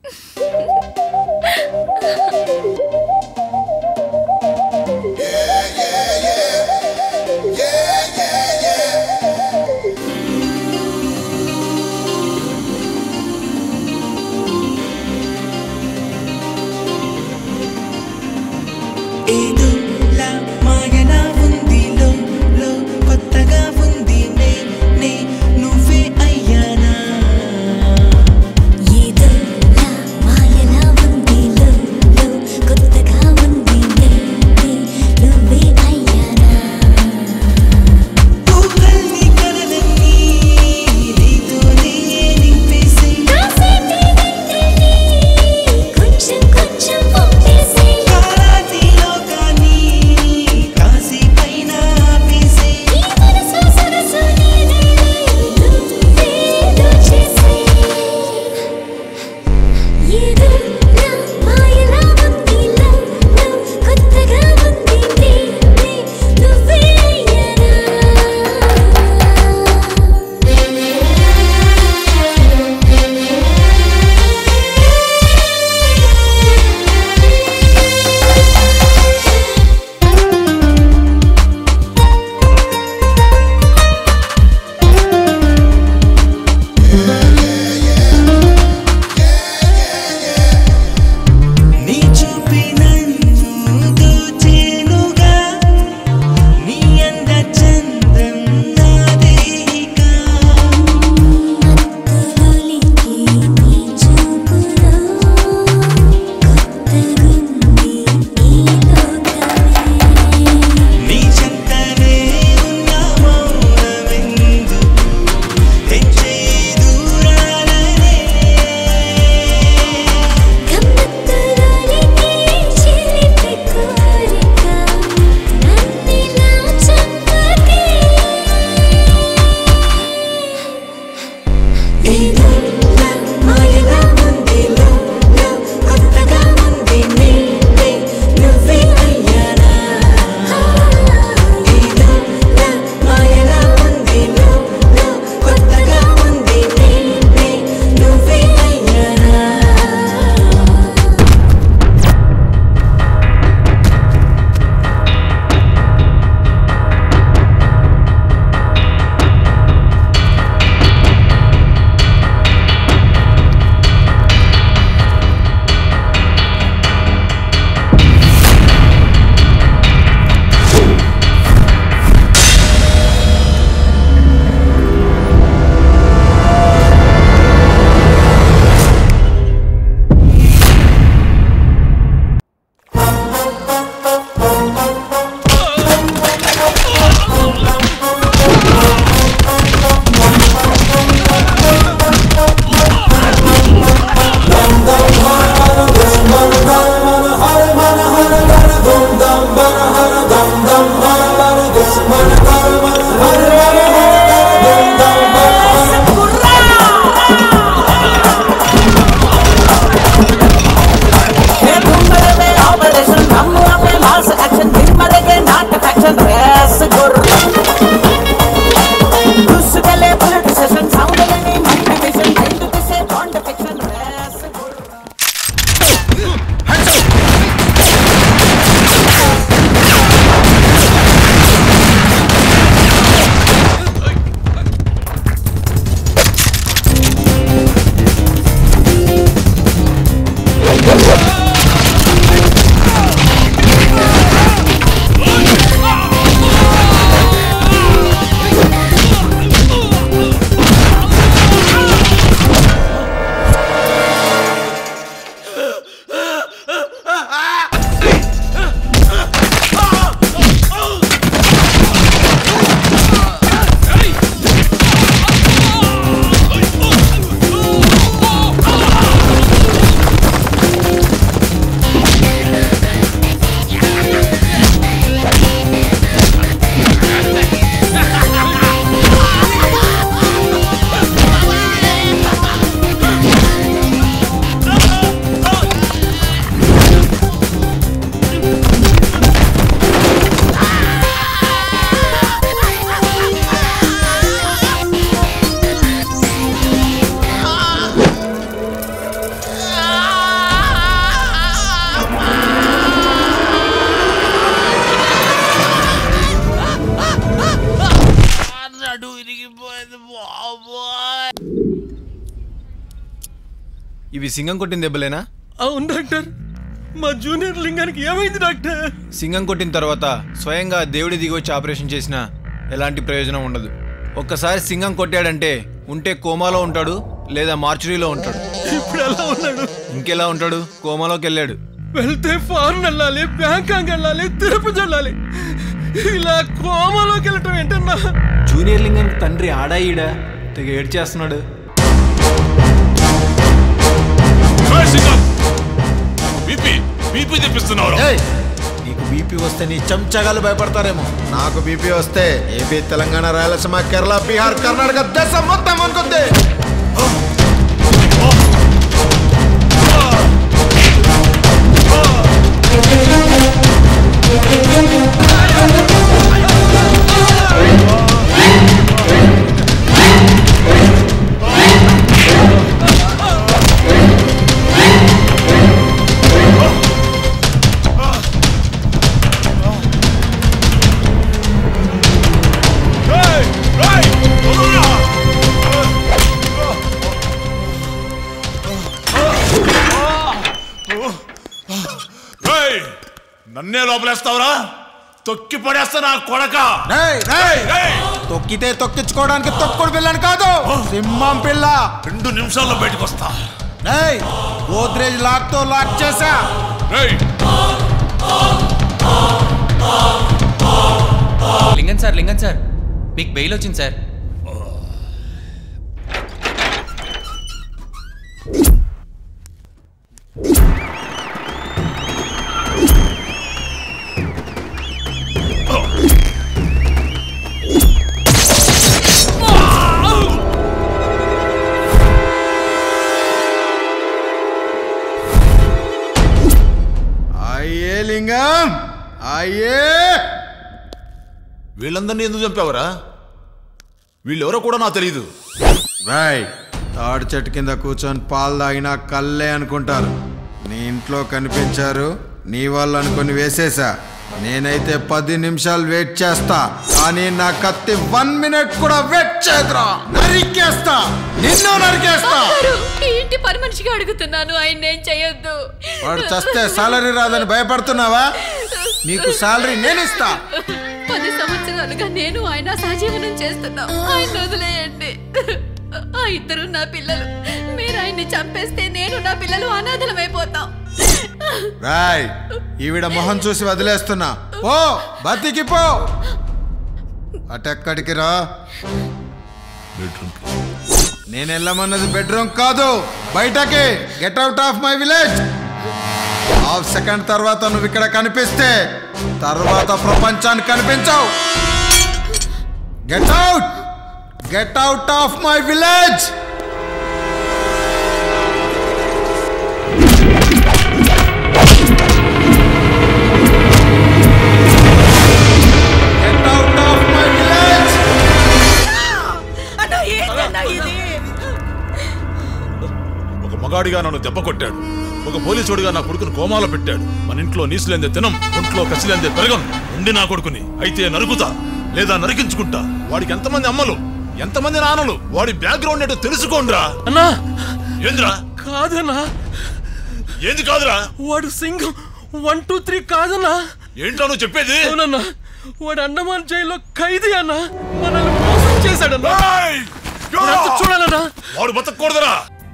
ఏదోలా మాయలా ఉంది, లో లో కొత్తగా ఉంది, నే నే నువ్వే అయ్యానా. ఏదోలా మాయలా ఉంది, లో లో కొత్తగా ఫిక్షన్ రేస్ గుర్రం దుస్సుగలే బుల్లెట్ సెషన్ సౌండ్ లేని మల్టిఫిషన్ మైండ్ తీసే బాండ్ ఫిక్షన్ రేస్ ఇవి సింగం కొట్టిన దెబ్బలేనా? అవును డాక్టర్. మా జూనియర్ లింగానికి ఏమైంది డాక్టర్? సింగం కొట్టిన తర్వాత స్వయంగా దేవుడి దిగి వచ్చి ఆపరేషన్ చేసినా ఎలాంటి ప్రయోజనం ఉండదు. ఒక్కసారి సింగం కొట్టాడంటే ఉంటే కోమాలో ఉంటాడు, లేదా మార్చురీలో ఉంటాడు. ఇప్పుడు ఎలా ఉన్నాడు? ఇంకెలా ఉంటాడు? కోమాలోకి వెళ్ళాడు. వెళ్తే ఫారెన్ వెళ్ళాలి, బ్యాంకాక్ వెళ్ళాలి, తిరుపతి వెళ్ళాలి. ఇలా కోమాలోకి వెళ్ళటం ఏంటన్నా? జూనియర్ లింగానికి తండ్రి ఆడా ఈడా తెగ ఏడ్చేస్తున్నాడు. నీకు బీపీ వస్తే నీ చెంచగాలు భయపడతారేమో. నాకు బీపీ వస్తే ఏపీ, తెలంగాణ, రాయలసీమ, కేరళ, బీహార్, కర్ణాటక దేశం మొత్తం అనుకుంది. నన్నే లోపలేస్తావురా? తొక్కి పడేస్తా నా కొడక. తొక్కితే తొక్కించుకోవడానికి తొక్కుడు పిల్లని కాదు, సింహం పిల్ల. రెండు నిమిషాల్లో బయటకు వస్తా. గోద్రేజ్ లాక్ తో లాక్ చేసా. లింగన్ సార్, లింగన్ సార్, మీకు బెయిల్ వచ్చింది సార్. లింగం అయ్యే, వీళ్ళందరినీ ఎందుకు చంపావరా? వీళ్ళెవరో కూడా నాకు తెలియదు. రాయ్, తాడు చెట్టు కింద కూర్చొని పాలు తాగినా కళ్ళే అనుకుంటారు. నీ ఇంట్లో కనిపించారు, నీ వాళ్ళు అనుకుని వేసేసా. నేనైతే పది నిమిషాలు వెయిట్ చేస్తా, కానీ నా కత్తి వన్ మినిట్ కూడా వెయిట్ చేయదురా. నరికేస్తా, నిన్ను నరికేస్తా. ఇంటి పని మనిషిగా అడుగుతున్నాను, ఆయన ఏం చేయొద్దు. వాడు చస్తే సాలరీ రాదని భయపడుతున్నావా? నీకు సాలరీ నేను ఇస్తా. పది సంవత్సరాలుగా నేను ఆయన సహజీవనం చేస్తున్నాం, ఆయన వదిలేయండి. ఆ ఇద్దరు నా పిల్లలు, మీరు ఆయన్ని చంపేస్తే నేను నా పిల్లలు అనాథలమైపోతాం. రాయ్, ఈవిడ మొహం చూసి వదిలేస్తున్నా. పో, బతికి పో. అటెక్కడికి రా? నేను వెళ్ళమన్నది బెడ్రూమ్ కాదు, బయటకి. Get out of my village. Half second తర్వాత నువ్వు ఇక్కడ కనిపిస్తే తర్వాత ప్రపంచానికి కనిపించావు. Get out, get out of my village. మగాడిగా నన్ను దెబ్బ కొట్టాడు, ఒక పోలీసుడిగా నా కొడుకును కోమాలో పెట్టాడు. మన ఇంట్లో నీసులేందే తినం, ఒంట్లో కసిలేందే పెరగం. ఉండి నా కొడుకుని అయితే నరుకుతా లేదా నరికించుకుంటా. వాడికి ఎంతమంది అమ్మలు, ఎంతమంది నాన్నలు, వాడి బ్యాక్గ్రౌండ్ ఏంటో తెలుసుకోండిరా. అన్నా ఏంద్రా? కాదన్నా. ఏంది కాదురా? వాడు సింగం వన్ టూ త్రీ కాదన్నా. ఏంటో నువ్వు చెప్పేది? అవునన్నా, వాడు అండమాన్ జైల్లో ఖైదీ అన్నా. మనల్ని మోసం చేశాడన్నా. చూడాలన్నా. వాడు బతకూడదురా.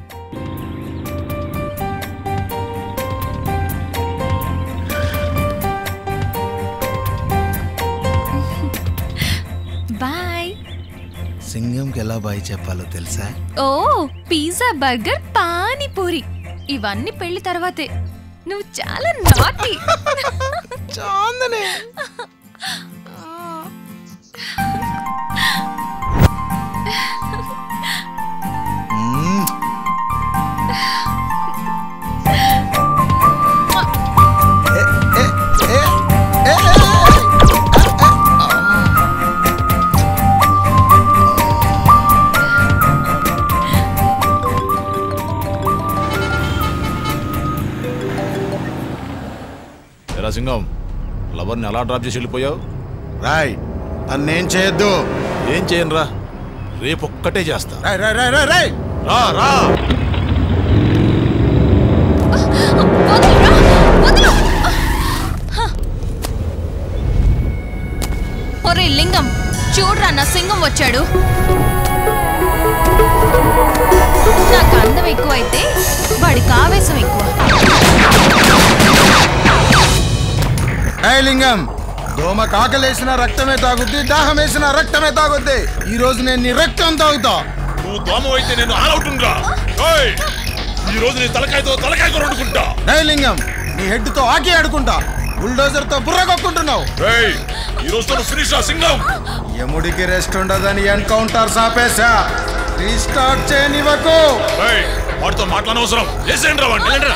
బాయ్. సింగంకి ఎలా బాయ్ చెప్పాలో తెలుసా? ఓ పిజ్జా, బర్గర్, పానీపూరి ఇవన్నీ పెళ్లి తర్వాతే. నువ్వు చాలా నాటి. చాందనే. సింగం, లవర్ని అలా డ్రాప్ చేసి వెళ్ళిపోయావు? రాయ్, తన్నేం చేయొద్దు. ఏం చేయను రా, రేపు ఒక్కటే చేస్తా. రాయ్ రాయ్ రాయ్ రాయ్ రాయ్ రా రా. ఒరే లింగం, చూడ్రా నా సింగం వచ్చాడు. నాకు అందం ఎక్కువైతే వాడికి ఆవేశం ఎక్కువ. లింగం, దోమ కాకలేసిన రక్తమే తాగుద్ది, దాహం వేసిన రక్తమే తాగుద్ది. ఈ రోజు నేను నీ రక్తం తాగుతా. నువ్వు దోమ అయితే నేను ఆలవుతుండ్రా. ఈ రోజు నీ తలకాయతో తలకాయతో వండుకుంటా. లింగం, నీ హెడ్ తో ఆకి ఆడుకుంటా. బుల్డోజర్ తో బుర్ర కొక్కుంటున్నావు. ఈ రోజుతో ఫినిష్ రా సింగం. యముడికి రెస్ట్ ఉండదని ఎన్కౌంటర్ సాపేశా. రీస్టార్ట్ చేయనివ్వకు. వాడితో మాట్లాడనవసరం. చేసేయండి రా వాడిని.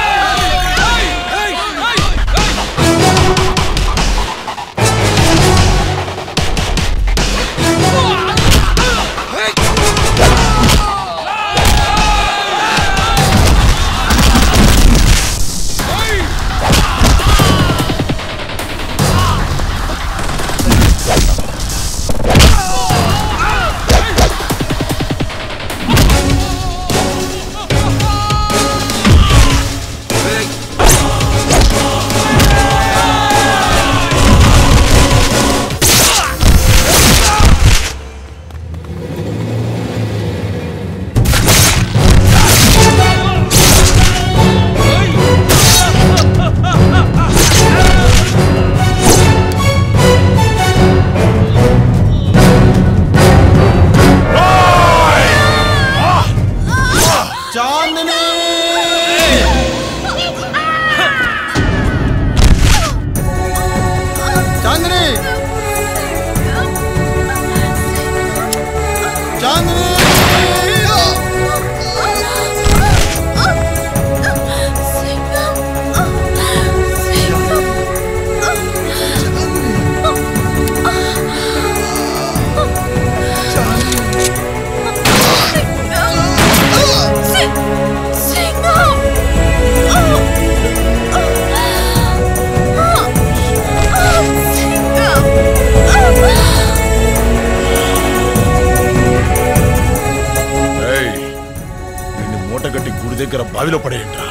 దగ్గర బావిలో పడేయండి.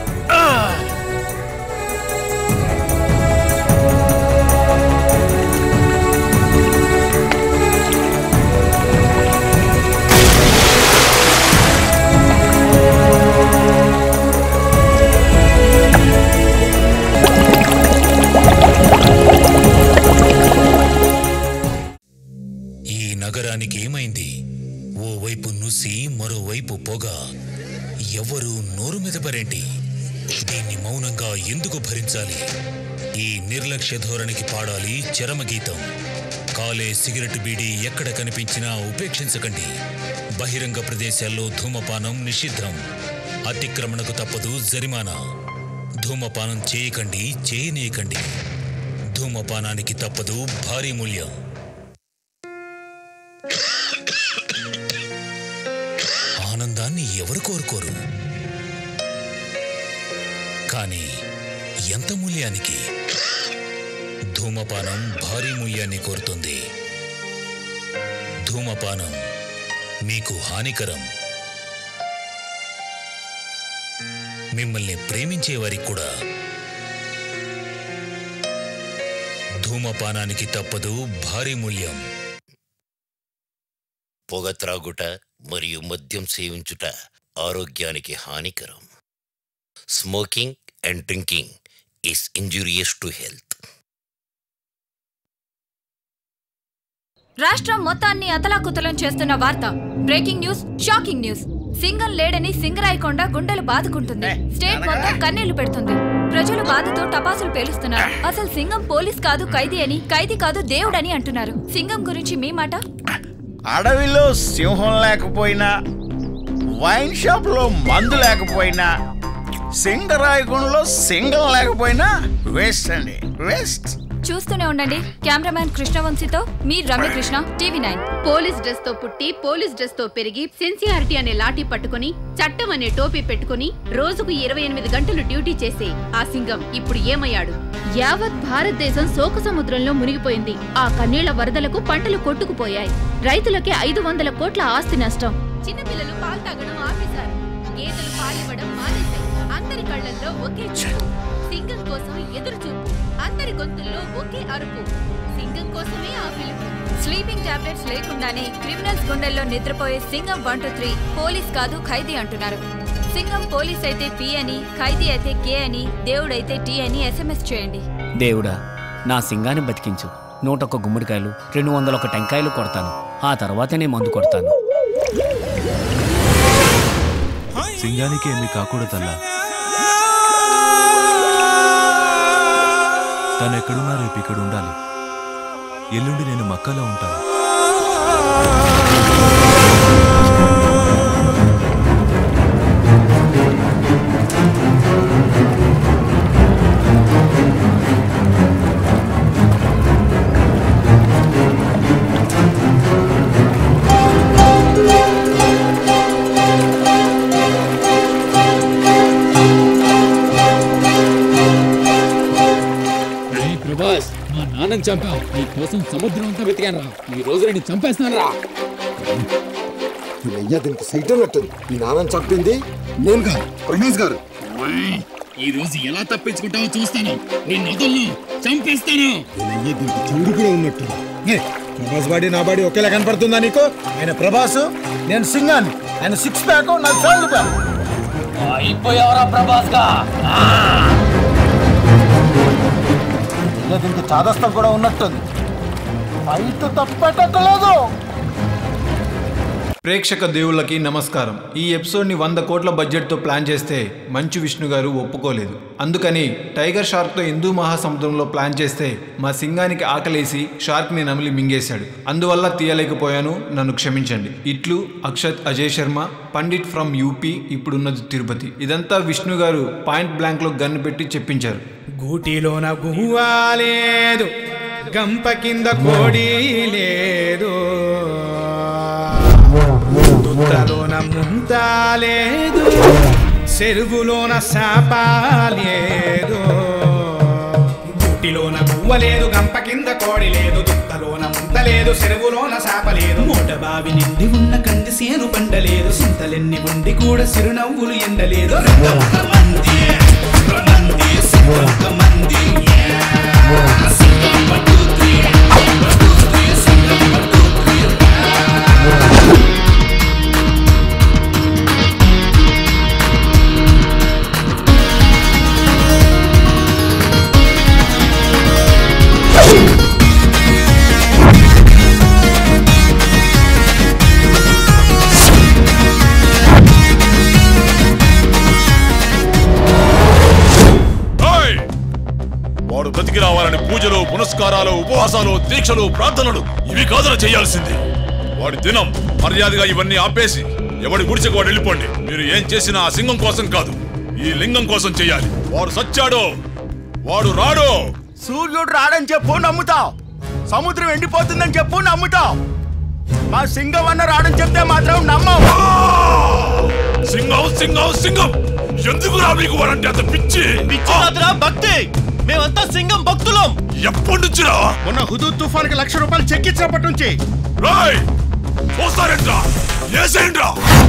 ఈ నగరానికి ఏమైంది? ఓవైపు నుసి, మరోవైపు పొగ. ఎవరు నోరు మెదపరేంటి? దీన్ని మౌనంగా ఎందుకు భరించాలి? ఈ నిర్లక్ష్య ధోరణికి పాడాలి చరమగీతం. కాలే సిగరెట్ బీడీ ఎక్కడ కనిపించినా ఉపేక్షించకండి. బహిరంగ ప్రదేశాల్లో ధూమపానం నిషిద్ధం. అతిక్రమణకు తప్పదు జరిమానా. ధూమపానం చేయకండి, చేయనీయకండి. ధూమపానానికి తప్పదు భారీ మూల్యం. ఆనందాన్ని ఎవరు కోరుకోరు? కానీ ఎంత మూల్యానికి? ధూమపానం భారీ మూల్యాన్ని కోరుతుంది. ధూమపానం మీకు హానికరం. మిమ్మల్ని ప్రేమించే వారికి కూడా ధూమపానానికి తప్పదు భారీ మూల్యం. పొగ త్రాగుట మరియు మద్యం సేవించుట ఆరోగ్యానికి హానికరం. Smoking and drinking is injurious to health. రాష్ట్రం మొత్తాన్ని అతలాకుతలం చేస్తున్న వార్త. Breaking news, shocking news. Singham లేడని సింగరాయకొండ గుండెలు బాదుకుంటుంది. స్టేట్ మొత్తం కన్నీళ్లు పెడుతుంది. ప్రజలు బాధతో టపాసులు పేలుస్తున్నారు. అసలు సింగం పోలీస్ కాదు ఖైదీ అని, ఖైదీ కాదు దేవుడని అంటున్నారు. సింగం గురించి మీ మాట? అడవిలో సింహం లేకపోయినా, వైన్ షాప్ లో మందు లేకపోయినా, సింగరాయకొండలో సింగం లేకపోయినా వేస్ట్ అండి, వేస్ట్. చూస్తూనే ఉండండి. కెమెరామ్యాన్ కృష్ణవంశీతో మీ Ramyakrishna, TV nine. Police dress తో పుట్టి పోలీస్ డ్రెస్ తో పెరిగి సిన్సియారిటీ అనే లాఠీ పట్టుకుని చట్టం అనే టోపీ పెట్టుకుని రోజుకు ఇరవై ఎనిమిది గంటలు డ్యూటీ చేసే ఆ సింగం ఇప్పుడు ఏమయ్యాడు? యావత్ భారతదేశం శోక సముద్రంలో మునిగిపోయింది. ఆ కన్నీళ్ల వరదలకు పంటలు కొట్టుకుపోయాయి. రైతులకి ఐదు వందల కోట్ల ఆస్తి నష్టం. చిన్నపిల్లలు పాలు తాగడం ఆపేశారు. గేదెలు పాలివ్వడం మానేశాయి. అందరి కళ్లల్లో ఒకే చూపు. సింగం కోసం ఎదురు చూపు. అందరి గొంతుల్లో ఒకే అరుపు. సింగం కోసమే ఆ పిలుపు. స్లీపింగ్ టాబ్లెట్స్ లేకుండానే క్రిమినల్స్ గుండెల్లో నిద్రపోయే Singham one two three police కాదు ఖైదీ అంటున్నారు. సింగం పోలీస్ అయితే పి అని, ఖైదీ అయితే కే అని, దేవుడైతే టీ అని ఎస్ఎంఎస్ చేయండి. దేవుడా, నా సింగాన్ని బతికించు. నూటొక్క గుమ్మడికాయలు, రెండు వందల ఒక టెంకాయలు కొడతాను. ఆ తర్వాతనే మందు కొడతాను. సింగానికి ఏమి కాకూడదల్లా. తను ఎక్కడున్నా రేపు ఇక్కడ ఉండాలి. ఎల్లుండి నేను మక్కాలో ఉంటాను. మా నాన్నని చంపావు. నీ కోసం సముద్రం అంతా వెతికాను రా. ఈ రోజు నేను చంపేస్తాను రా. అయ్యా దీనికి సైట్ అన్నట్టుంది. ఈ నాన్నని చంపింది నేను కాదు, ప్రభాస్ గారు. ఈ రోజు ఎలా తప్పించుకుంటావో చూస్తాను. నేను నదులను చంపేస్తాను. అయ్యా దీనికి చూడు కూడా ఉన్నట్టుంది. ప్రభాస్ బాడీ నా బాడీ ఒకేలా కనపడుతుందా నీకు? ఆయన ప్రభాస్, నేను సింగాన్ని. ఆయన సిక్స్ ప్యాక్, నాకు సెవెన్ ప్యాక్. అయిపోయావరా ప్రభాస్ గా. దీనికి చాదస్తం కూడా ఉన్నట్టుంది. ఫైట్ తప్పేటట్లేదు. ప్రేక్షక దేవుళ్ళకి నమస్కారం. ఈ ఎపిసోడ్ని వంద కోట్ల బడ్జెట్తో ప్లాన్ చేస్తే మంచు విష్ణు గారు ఒప్పుకోలేదు. అందుకని టైగర్ షార్క్తో హిందూ మహాసముద్రంలో ప్లాన్ చేస్తే మా సింగానికి ఆకలేసి షార్క్ని నమిలి మింగేశాడు. అందువల్ల తీయలేకపోయాను, నన్ను క్షమించండి. ఇట్లు అక్షత్ అజయ్ శర్మ, పండిట్ ఫ్రమ్ యూపీ, ఇప్పుడున్నది తిరుపతి. ఇదంతా విష్ణు గారు పాయింట్ బ్లాంక్లో గన్ను పెట్టి చెప్పించారు. గూటిలోన గుహువా లేదు, గంప కింద కోడి లేదు, దుత్తలోన ముంత లేదు, చెరువులోన సాప లేదు. గూటిలోన గువ్వ లేదు, గంప కింద కోడి లేదు, దుత్తలోన ముంత లేదు, చెరువులోన సాప లేదు. మూట బావి నిండి ఉన్న కంది సేను పండలేదు, సింతలెన్ని ఉండి కూడా సిరునవ్వులు ఎండలేదు. మంది మంది మంది బ్రతికి రావాలని పూజలు, పునస్కారాలు, ఉపవాసాలు, దీక్షలు, ప్రార్థనలు ఇవి కాదన చేయాల్సింది. వాడి దినం మర్యాదగా ఇవన్నీ ఆపేసి ఎవడి గుడిసెకు వాడు వెళ్ళిపోండి. మీరు ఏం చేసినా ఆ సింగం కోసం కాదు, ఈ లింగం కోసం చెయ్యాలి. వాడు సచ్చాడో వాడు రాడో. సూర్యుడు రాడని చెప్పు నమ్ముతావు, సముద్రం ఎండిపోతుందని చెప్పు నమ్ముతావు. మా సింగం అన్న రాడని చెప్తే మాత్రం నమ్మవు. సింగం సింగం సింగం ఎందుకు రా మీకు వాడంటే అంత పిచ్చి? పిచ్చి కాదురా, భక్తి. మేమంతా సింగం భక్తులం. ఎప్పటి నుంచిరా? మొన్న హుదూద్ తుఫాన్కి లక్ష రూపాయలు చెక్ ఇచ్చినప్పటి నుంచి. రాయ్ పోస్తారేంట్రా? ఏసేంట్రా?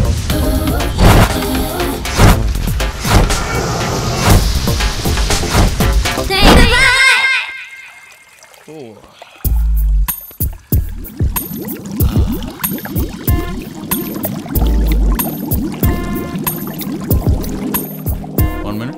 One minute.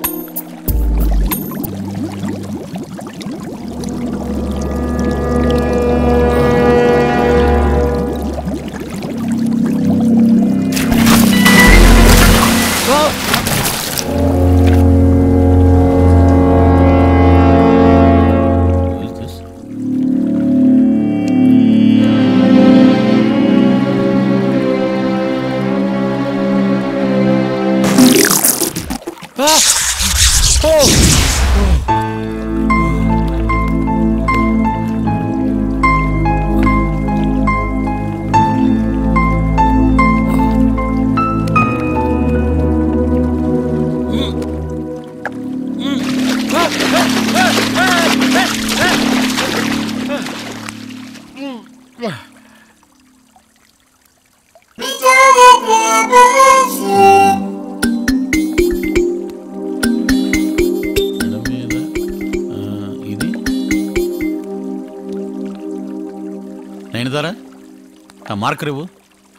నైనదారా ఆ మార్కర్ ఇవ్వు.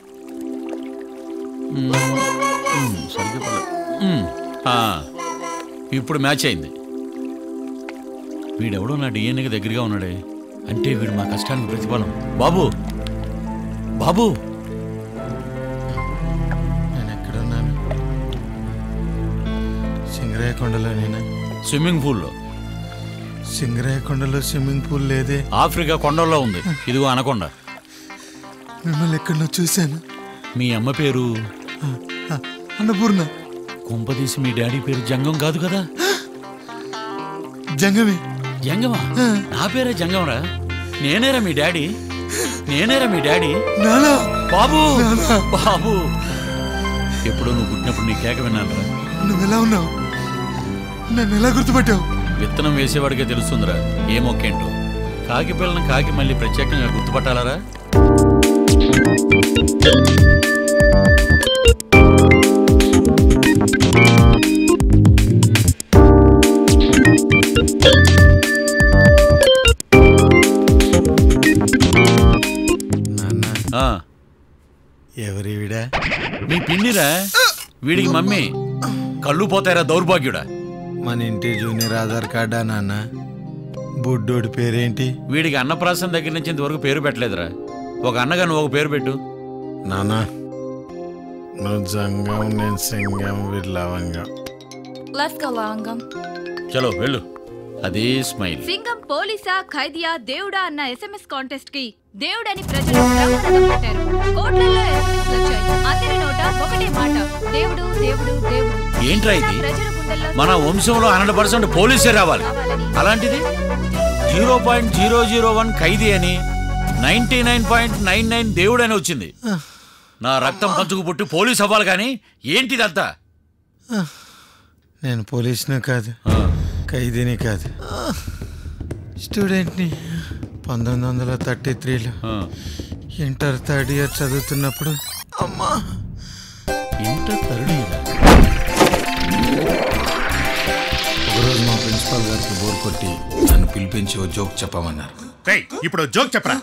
సరిగ్గా పడలేదు. ఇప్పుడు మ్యాచ్ అయింది. వీడెవడో నా డిఎన్ఏకి దగ్గరగా ఉన్నాడే, అంటే వీడు మా కష్టానికి ప్రతిఫలం. బాబు బాబు నేను ఎక్కడున్నాను? సింగరాయ కొండలో నేనా? స్విమ్మింగ్ పూల్లో. సింగరాయ కొండలో స్విమ్మింగ్ పూల్ లేదే. ఆఫ్రికా కొండల్లో ఉంది. ఇదిగో అనకొండ. మిమ్మల్ని ఎక్కడో చూశాను. మీ అమ్మ పేరు అన్నపూర్ణ. కుంపదీసి మీ డాడీ పేరు జంగం కాదు కదా? జంగమే. జంగమా? నా పేరే జంగంరా. నేనేరా మీ డాడీ. నేనేరా మీ డాడీ. బాబు బాబు ఎప్పుడో నువ్వు పుట్టినప్పుడు నీ కేక విన్నానురా. నువ్వు ఎలా ఉన్నావు? నన్ను ఎలా గుర్తుపట్టావు? విత్తనం వేసేవాడికే తెలుస్తుందిరా ఏ మొక్కేంటో. కాకి పిల్లని కాకి మళ్ళీ ప్రత్యేకంగా గుర్తుపట్టాలరా? ఎవరి వీడా? మీ పిన్నిరా. వీడికి మమ్మీ. కళ్ళు పోతాయిరా దౌర్భాగ్యుడా. మన ఇంటి జూనియర్ ఆధార్ కార్డా నాన్న? బుడ్డోడి పేరేంటి? వీడికి అన్నప్రాసం దగ్గర నుంచి ఇంతవరకు పేరు పెట్టలేదురా. ఒక అన్నగా నువ్వు ఒక పేరు పెట్టు. నానా నువ్వు జంగం, నేను సింగం, వీడు లవంగం. లెట్స్ గో లవంగం. చలో వెళ్ళు. అదే స్మైల్. సింగం పోలీసా ఖైదియా దేవుడా అన్న ఎస్ఎంఎస్ కాంటెస్ట్ కి దేవుడని ప్రజలు బ్రహ్మరథం పట్టారు. కోట్లలో ఎస్ఎంఎస్ వచ్చాయి. అందరి నోట ఒకటే మాట, దేవుడు దేవుడు దేవుడు. ఏంట్రా ఇది? మన వంశంలో హండ్రెడ్ పర్సెంట్ పోలీసే రావాలి. అలాంటిది zero point zero zero one ఖైదీ అని ninety nine point nine nine దేవుడు అని వచ్చింది. నా రక్తం పంచుకు పుట్టి పోలీస్ అవ్వాలి కానీ ఏంటిదంతా? నేను పోలీసును కాదు, ఖైదీని కాదు, స్టూడెంట్ని. పంతొమ్మిది వందల థర్టీ త్రీలో ఇంటర్ థర్డ్ ఇయర్ చదువుతున్నప్పుడు అమ్మా ఇంటర్ థర్డ్ ఇయర్ ఒకరోజు మా ప్రిన్సిపాల్ గారికి బోర్ కొట్టి నన్ను పిలిపించి ఓ జోక్ చెప్పమన్నారు. ఇప్పుడు జోక్ చెప్పరా.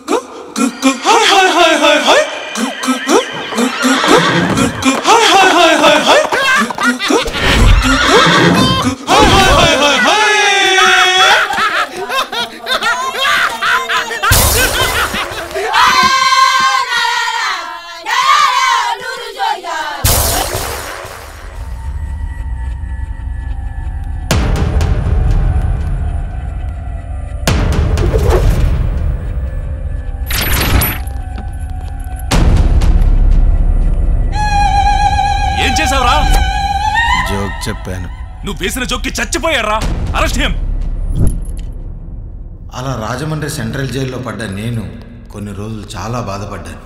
జోక్ చెప్పాను. నువ్వు వేసిన జోక్కి చచ్చిపోయారా? Arrest him. అలా రాజమండ్రి సెంట్రల్ జైల్లో పడ్డ నేను కొన్ని రోజులు చాలా బాధపడ్డాను.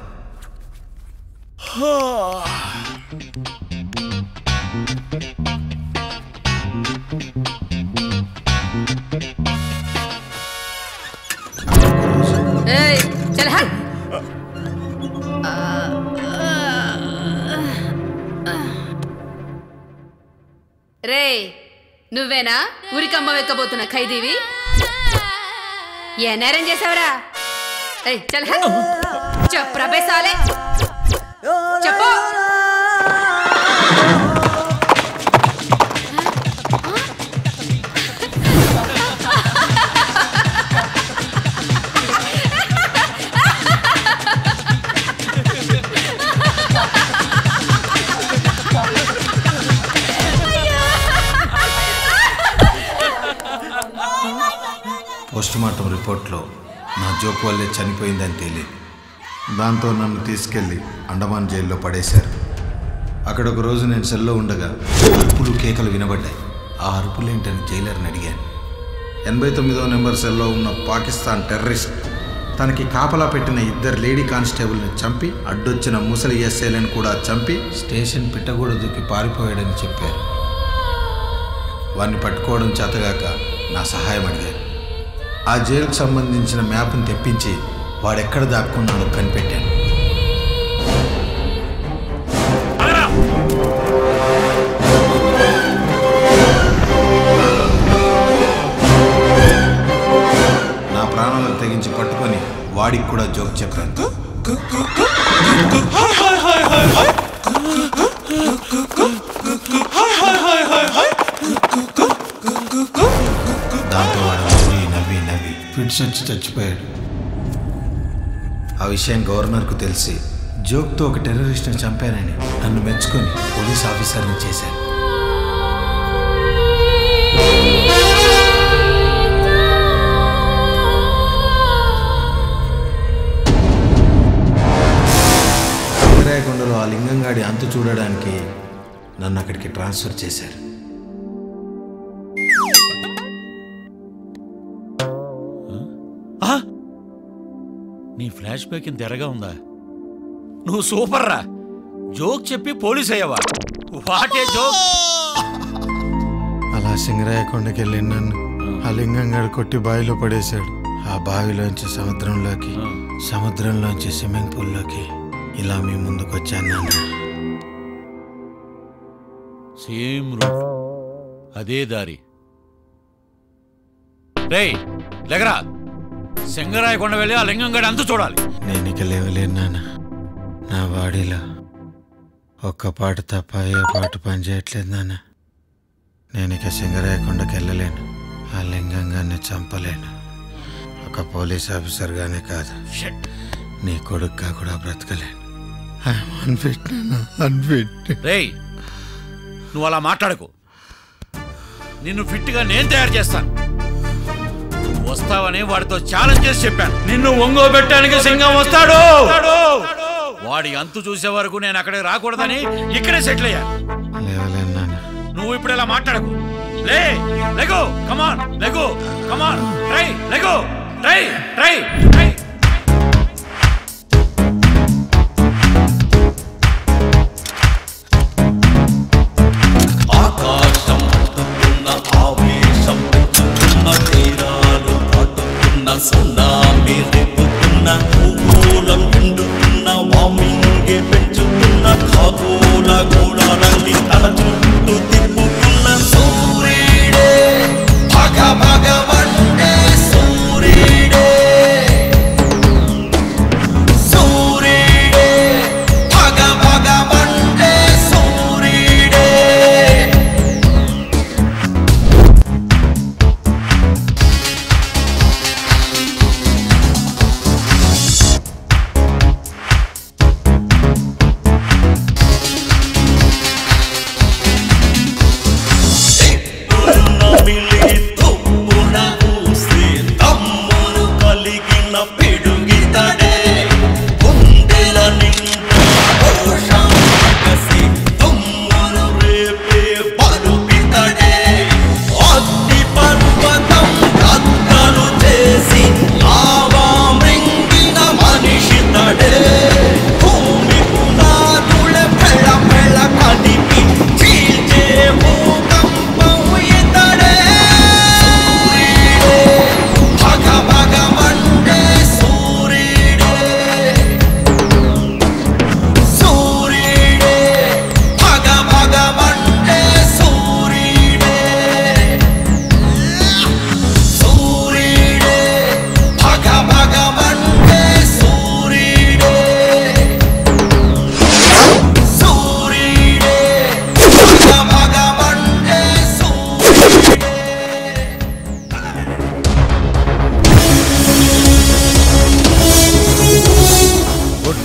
ఏయ్ చల్ హట్ రే నువ్వేనా ఉరికమ్మ వెక్కబోతున్న ఖైదీవి ఏ నేరం చేసావరా ఏయ్ చల్ హట్ చెప్పరా బేసాలే చెప్పు పోస్టుమార్టం రిపోర్ట్లో నా జోక్ వల్లే చనిపోయిందని తేలింది. దాంతో నన్ను తీసుకెళ్లి అండమాన్ జైల్లో పడేశారు. అక్కడ ఒక రోజు నేను సెల్లో ఉండగా అరుపులు కేకలు వినబడ్డాయి. ఆ అరుపులేంటని జైలర్ని అడిగాను. ఎనభై తొమ్మిదో నెంబర్ సెల్లో ఉన్న పాకిస్తాన్ టెర్రరిస్ట్ తనకి కాపలా పెట్టిన ఇద్దరు లేడీ కానిస్టేబుల్ని చంపి అడ్డొచ్చిన ముసలి ఎస్ఐలను కూడా చంపి స్టేషన్ పిట్టగూడ దూకి పారిపోయాడని చెప్పారు. వాడిని పట్టుకోవడం చేతగాక నా సహాయం అడిగారు. ఆ జైలుకు సంబంధించిన మ్యాప్ని తెప్పించి వాడెక్కడ దాక్కున్నాడో కనిపెట్టాను. నా ప్రాణాలను తెగించి పట్టుకొని వాడికి కూడా జోక్ చెప్పాను. దాంతో వాడు నవ్వి నవ్వి నవ్వి ఫిట్స్ వచ్చి చచ్చిపోయాడు. ఆ విషయం గవర్నర్కు తెలిసి జోక్తో ఒక టెర్రరిస్ట్ని చంపానని నన్ను మెచ్చుకొని పోలీస్ ఆఫీసర్ని చేశాను. సింగరాయకొండలో ఆ లింగంగాడి అంతు చూడడానికి నన్ను అక్కడికి ట్రాన్స్ఫర్ చేశారు. నీ ఫ్లాష్ బ్యాక్ ఇంత ఎరగా ఉందా? నువ్వు సూపర్ రా. జోక్ చెప్పి పోలీస్ అయ్యావా? What a joke. అలా సింగరాయకొండకి వెళ్ళి నన్ను ఆ లింగంగాడు కొట్టి బావిలో పడేశాడు. ఆ బావిలోంచి సముద్రంలోకి, సముద్రంలోంచి స్విమ్మింగ్ పూల్లోకి ఇలా మీ ముందుకు వచ్చాను నాన్న. సేమ్ రూట్, అదే దారి. రేయ్ లేగరా, సింగరాయకొండ వెళ్ళి ఆ లింగంగాడి అంతు చూడాలి. నేను ఇక లేవలేను నాన్న. నా బాడీలో ఒక్క పాట తప్ప ఏ పాట పని చేయట్లేదు నాన్న. నేను ఇక సింగరాయకొండకి వెళ్ళలేను. ఆ లింగంగాన్ని చంపలేను. ఒక పోలీస్ ఆఫీసర్గానే కాదు, నీ కొడుకుగా కూడా బ్రతకలేను. అన్ఫిట్ నాన్న, అన్ఫిట్. రేయ్ నువ్వు అలా మాట్లాడకు. నిన్ను ఫిట్గా నేను తయారు చేస్తాను. వస్తావని వాడితో ఛాలెంజ్ చేసి చెప్పాను. నిన్ను ఒంగోబెట్టడానికి సింగం వస్తాడు. వాడి అంతు చూసే వరకు నేను అక్కడికి రాకూడదని ఇక్కడే సెటిల్ అయ్యాను. లేవలేను నాన్న. నువ్వు ఇప్పుడు ఇలా మాట్లాడకు. లే లెగో, కమాన్ లెగో, కమాన్ ట్రై, లెగో ట్రై ట్రై ట్రై. ఆకాశం పట్టుకున్న ఆవేశం పెంచుతున్న తీరాలు పట్టుకున్న సునామీ రేపుతున్న భూగోళం ఎండుతున్న వామింగే పెంచుతున్న ఖగోళ గోళాలన్నీ తన చుట్టూ తిప్పుతున్న సూర్యుడే భగ భగవండే సూర్యుడే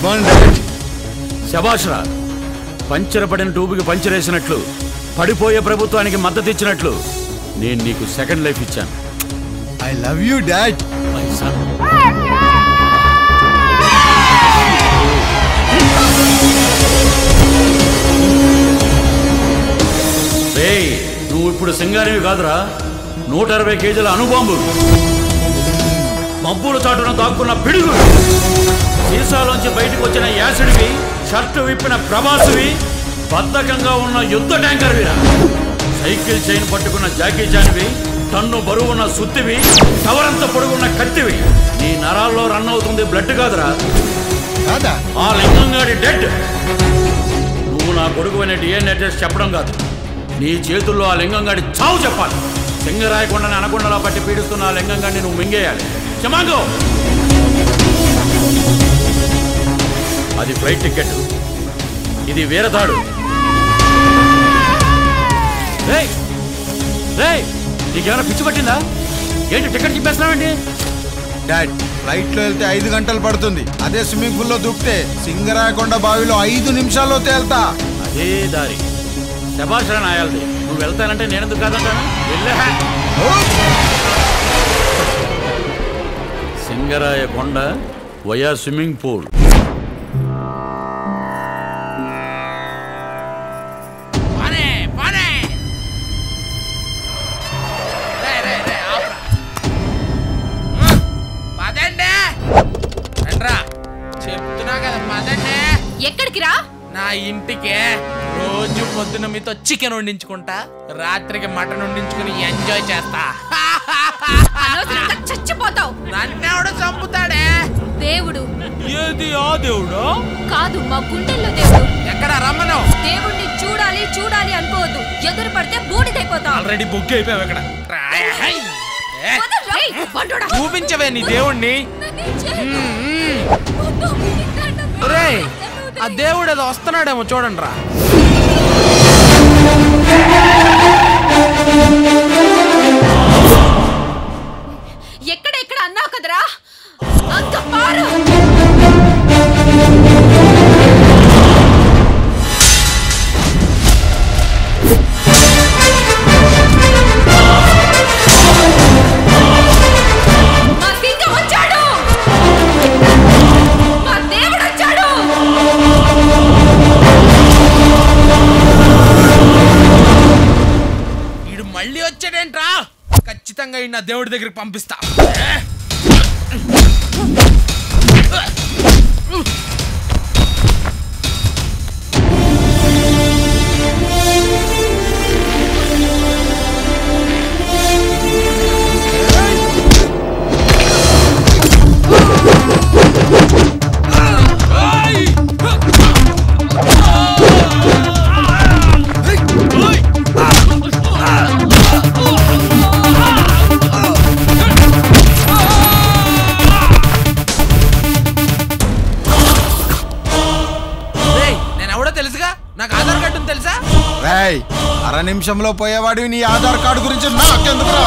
గుడ్ మార్నింగ్ డాడ్. శభాష్రా, పంచర్ పడిన ట్యూబ్కి పంచర్ వేసినట్లు, పడిపోయే ప్రభుత్వానికి మద్దతు ఇచ్చినట్లు నేను నీకు సెకండ్ లైఫ్ ఇచ్చాను. I love you dad. My son. రేయ్, నువ్వు ఇప్పుడు సింగారివి కాదురా, నూట అరవై కేజీల అణుబాంబు, మబ్బుల చాటున దాక్కున్న పిడుగు, సీసాలోంచి బయటకు వచ్చిన యాసిడ్వి, షర్టు విప్పిన ప్రభాసువి, బద్ధకంగా ఉన్న యుద్ధ ట్యాంకర్విరా, సైకిల్ చైన్ పట్టుకున్న జాకీ చాన్వి, టన్ను బరువున్న సుత్తివి, టవరంత పొడుగున్న కత్తివి. నీ నరాల్లో రన్ అవుతుంది బ్లడ్ కాదురా, ఆ లింగంగాడి డెడ్. నువ్వు నా కొడుకు అనే డిఎన్ఏ టెస్ట్ చెప్పడం కాదు, నీ చేతుల్లో ఆ లింగంగాడి చావు చెప్పాలి. సింగరాయకొండని అనకొండలా పట్టి పీడిస్తున్న ఆ లింగంగాడిని నువ్వు మింగేయాలి. చమాంగో, అది ఫ్లైట్ టికెట్, ఇది వీరతాడు. రేయ్ రేయ్, నీకేమైనా పిచ్చి పట్టిందా? ఏంటి టికెట్ చెప్పేస్తున్నావేంటి? డాడ్, ఫ్లైట్ లో వెళ్తే ఐదు గంటలు పడుతుంది, అదే స్విమ్మింగ్ పూల్ లో దూకితే సింగరాయకొండ బావిలో ఐదు నిమిషాల్లో తేల్తా. అదే దారి శభాషణ నాయాలది. నువ్వు వెళ్తానంటే నేనెందుకు కాదంటాను? వెళ్ళా. Singarayakonda via swimming pool. చెప్తున్నా కదా పదండి. ఎక్కడికి రా? నా ఇంటికే. రోజు పొద్దున మీతో చికెన్ వండించుకుంటా, రాత్రికి మటన్ వండించుకుని ఎంజాయ్ చేస్తా. చచ్చిపోతావు. నన్నెవడు చంపుతాడే? దేవుడు. ఏది ఆ దేవుడు? కాదు, మా గుండెల్లో దేవుడు. ఎక్కడ రమ్మను? దేవుడిని చూడాలి చూడాలి అనుకోవద్దు, ఎదురు పడితే బూడిదైపోతావు. ఆల్రెడీ బుక్ అయిపోయావు. ఎక్కడ చూపించవే నీ దేవుణ్ణి. ఆ దేవుడు ఏదో వస్తున్నాడేమో చూడండి రా. ఎక్కడ ఎక్కడ అన్నావు కదరా, అంత పారు. మా సింగం వచ్చాడు, మా దేవుడు వచ్చాడు. వీడు మళ్ళీ వచ్చాడేంట్రా? ఖచ్చితంగా ఈ నా దేవుడి దగ్గరికి పంపిస్తా. అర నిమిషంలో పోయేవాడివి, నీ ఆధార్ కార్డు గురించి నాకెందుకురా?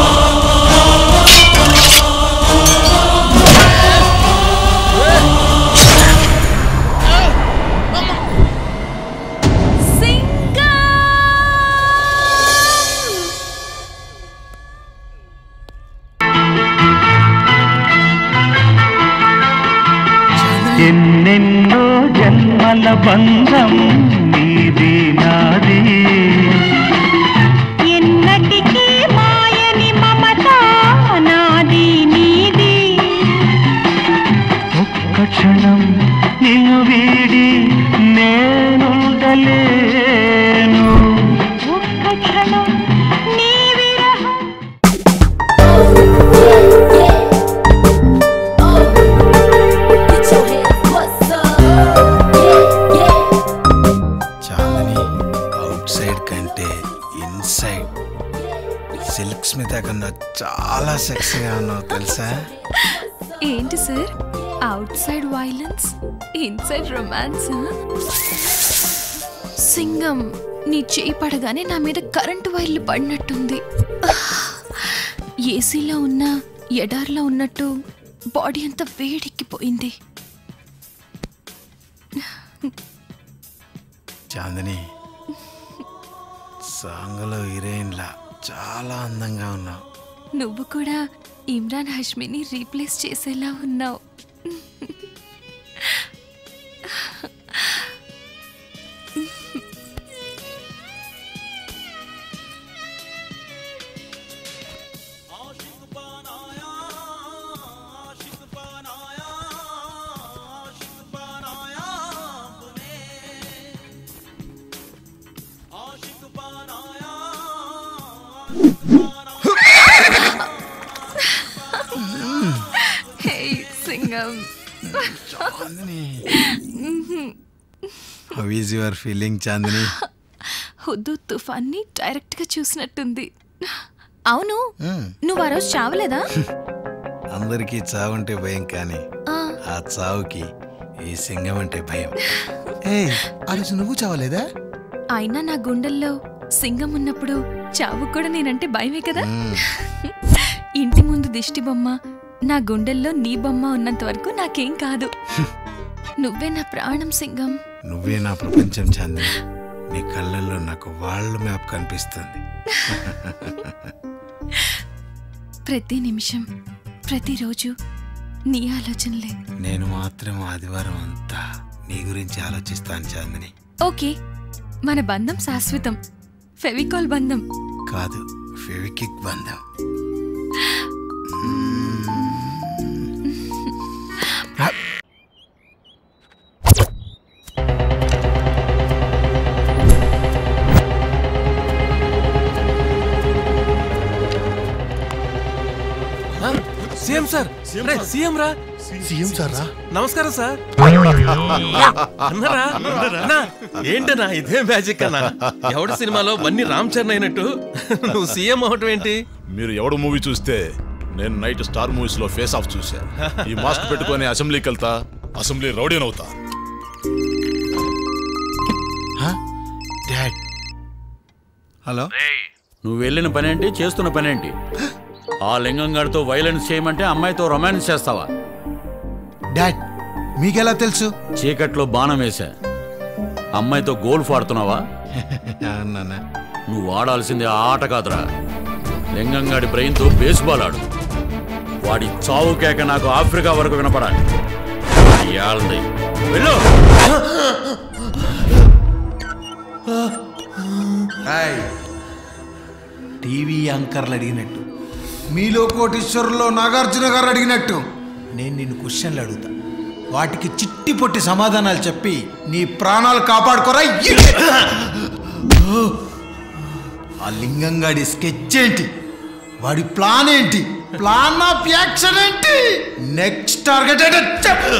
ఎన్నెన్నో జన్మల బంధం నీది నాది, ఎన్నటికీ మాయని మమత నాది నీది. ఒక్క క్షణం నిన్ను వీడి నేనుండలేను, ఒక్క క్షణం నీ విరహం. సిల్క్ స్మిత కన్నా చాలా సెక్సీగా ఉన్నావు తెలుసా? ఏంటి సార్, outside violence inside romance? Singham, నీ చేయి పడగానే నా మీద కరెంటు వైర్లు పడినట్టుంది. ఏసీలో ఉన్న ఎడార్లో ఉన్నట్టు బాడీ అంతా వేడెక్కిపోయింది. చాందిని, సాంగ్లో హీరోయిన్లా చాలా అందంగా ఉన్నావు. నువ్వు కూడా ఇమ్రాన్ హష్మిని రీప్లేస్ చేసేలా ఉన్నావు. Hey, Singham. చాందిని, how is your feeling Chandini? హుద్దు తుఫాన్ని డైరెక్ట్ గా చూసినట్టుంది. అవును, నువ్వు ఆ రోజు చావలేదా? అందరికీ చావుంటే భయం, కానీ ఆ. ఆ చావుకి ఈ సింగం అంటే భయం. ఏయ్, ఆ రోజు నువ్వు చావలేదా? అయినా నా గుండెల్లో సింగం ఉన్నప్పుడు చావు కూడా నేనంటే భయమే కదా. ఇంటి ముందు దిష్టి బొమ్మ, నా గుండెల్లో నీ బొమ్మ ఉన్నంత వరకు నాకేం కాదు. నువ్వే నా ప్రాణం సింగం. నువ్వే నా ప్రపంచం చాందిని. నీ కళ్ళల్లో నాకు వరల్డ్ మ్యాప్ కనిపిస్తుంది. ప్రతి నిమిషం, ప్రతిరోజు నీ ఆలోచనలే. నేను మాత్రం ఆదివారం అంతా నీ గురించి ఆలోచిస్తాను చాందిని. ఓకే, మన బంధం శాశ్వతం. ఫెవికాల్ బంధం కాదు, ఫెవికిక్ బంధం. సీఎం సార్, రే, సీఎం రా. సీఎం సార్ రా. నమస్కారం సార్. అన్నరా అన్నా, ఏంటన్నా ఇదే మ్యాజిక్ అన్నా? ఎవడు సినిమాలో బన్నీ రామ్ చరణ్ అయినట్టు నువ్వు సీఎం అవటం ఏంటి? మీరు ఎవడు మూవీ చూస్తే నేను నైట్ స్టార్ మూవీస్ లో ఫేస్ ఆఫ్ చూసా. ఈ మాస్క్ పెట్టుకొని అసెంబ్లీకి వెళ్తా, అసెంబ్లీ రౌడీని అవుతా. Dad, hello. నువ్వు వెళ్ళిన పనేంటి, చేస్తున్న పనేంటి? ఆ లింగంగాడితో వైలెన్స్ చేయమంటే అమ్మాయితో రొమాన్స్ చేస్తావా? డాడ్, మీకెలా తెలుసు? చీకట్లో బాణం వేశా. అమ్మాయితో గోల్ఫ్ ఆడుతున్నావా? నువ్వు ఆడాల్సింది ఆ ఆట కాదురా, లింగంగాడి బ్రెయిన్తో బేస్బాల్ ఆడు. వాడి చావు కేక నాకు ఆఫ్రికా వరకు వినపడాలి. ఏళ్ళది వెళ్ళు. టీవీ యాంకర్లు అడిగినట్టు, మీలో కోటీశ్వరులో నాగార్జున గారు అడిగినట్టు నేను నిన్ను క్వశ్చన్లు అడుగుతా. వాటికి చిట్టి పొట్టి సమాధానాలు చెప్పి నీ ప్రాణాలు కాపాడుకోరా. ఆ లింగంగాడి స్కెచ్ ఏంటి? వాడి ప్లాన్ ఏంటి? ప్లాన్ ఆఫ్ యాక్షన్ ఏంటి? నెక్స్ట్ టార్గెట్ ఏంటో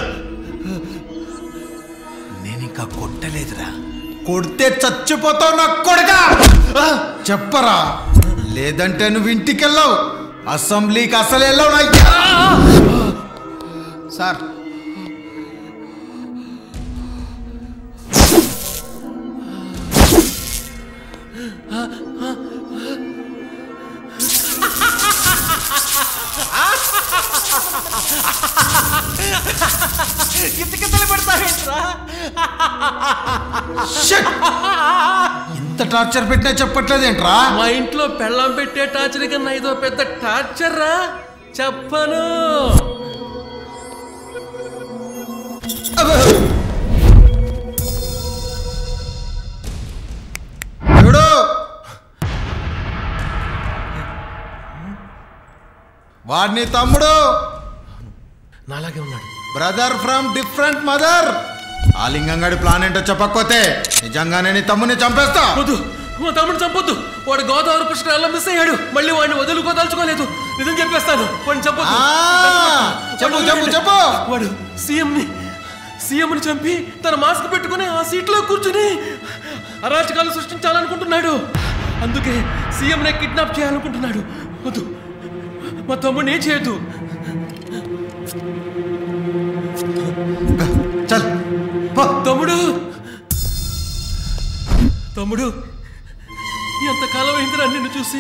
నేను ఇంకా కొట్టలేదురా. కొడితే చచ్చిపోతావు నా కొడుకా. చెప్పరా, లేదంటే నువ్వు ఇంటికెళ్ళావు, అసెంబ్లీకి అసలు వెళ్ళావు. సార్, కితకితలు పెడతావేంట్రా? ఇంత టార్చర్ పెట్టినా చెప్పట్లేదేంట్రా? మా ఇంట్లో పెళ్ళం పెట్టే టార్చర్ కన్నా ఇదో పెద్ద టార్చర్ రా. చెప్పను. చూడు, వాడిని తమ్ముడు నాలాగే ఉన్నాడు. Brother from different mother. ఆ లింగంగాడి ప్లాన్ ఏంటో చెప్పకపోతే నిజంగానే నీ తమ్ముని చంపేస్తా. వద్దు, మా తమ్ముడు చంపొద్దు. వాడు గోదావరి పుష్కర ఎలా మిస్ అయ్యాడు. మళ్ళీ వాడిని వదులుకోదలుచుకోలేదు. నిజం చెప్పేస్తాను, వాడిని చెప్పొద్దు. చెప్పు చెప్పు చెప్పు. వాడు సీఎంని సీఎంని చంపి తన మాస్క్ పెట్టుకుని ఆ సీట్లో కూర్చుని అరాచకాలు సృష్టించాలనుకుంటున్నాడు. అందుకే సీఎంని కిడ్నాప్ చేయాలనుకుంటున్నాడు. వద్దు, మా తమ్ముడిని ఏం చేయొద్దు. చల్ తమ్ముడు, తమ్ముడు, ఎంతకాలం అయిందిరా నిన్ను చూసి.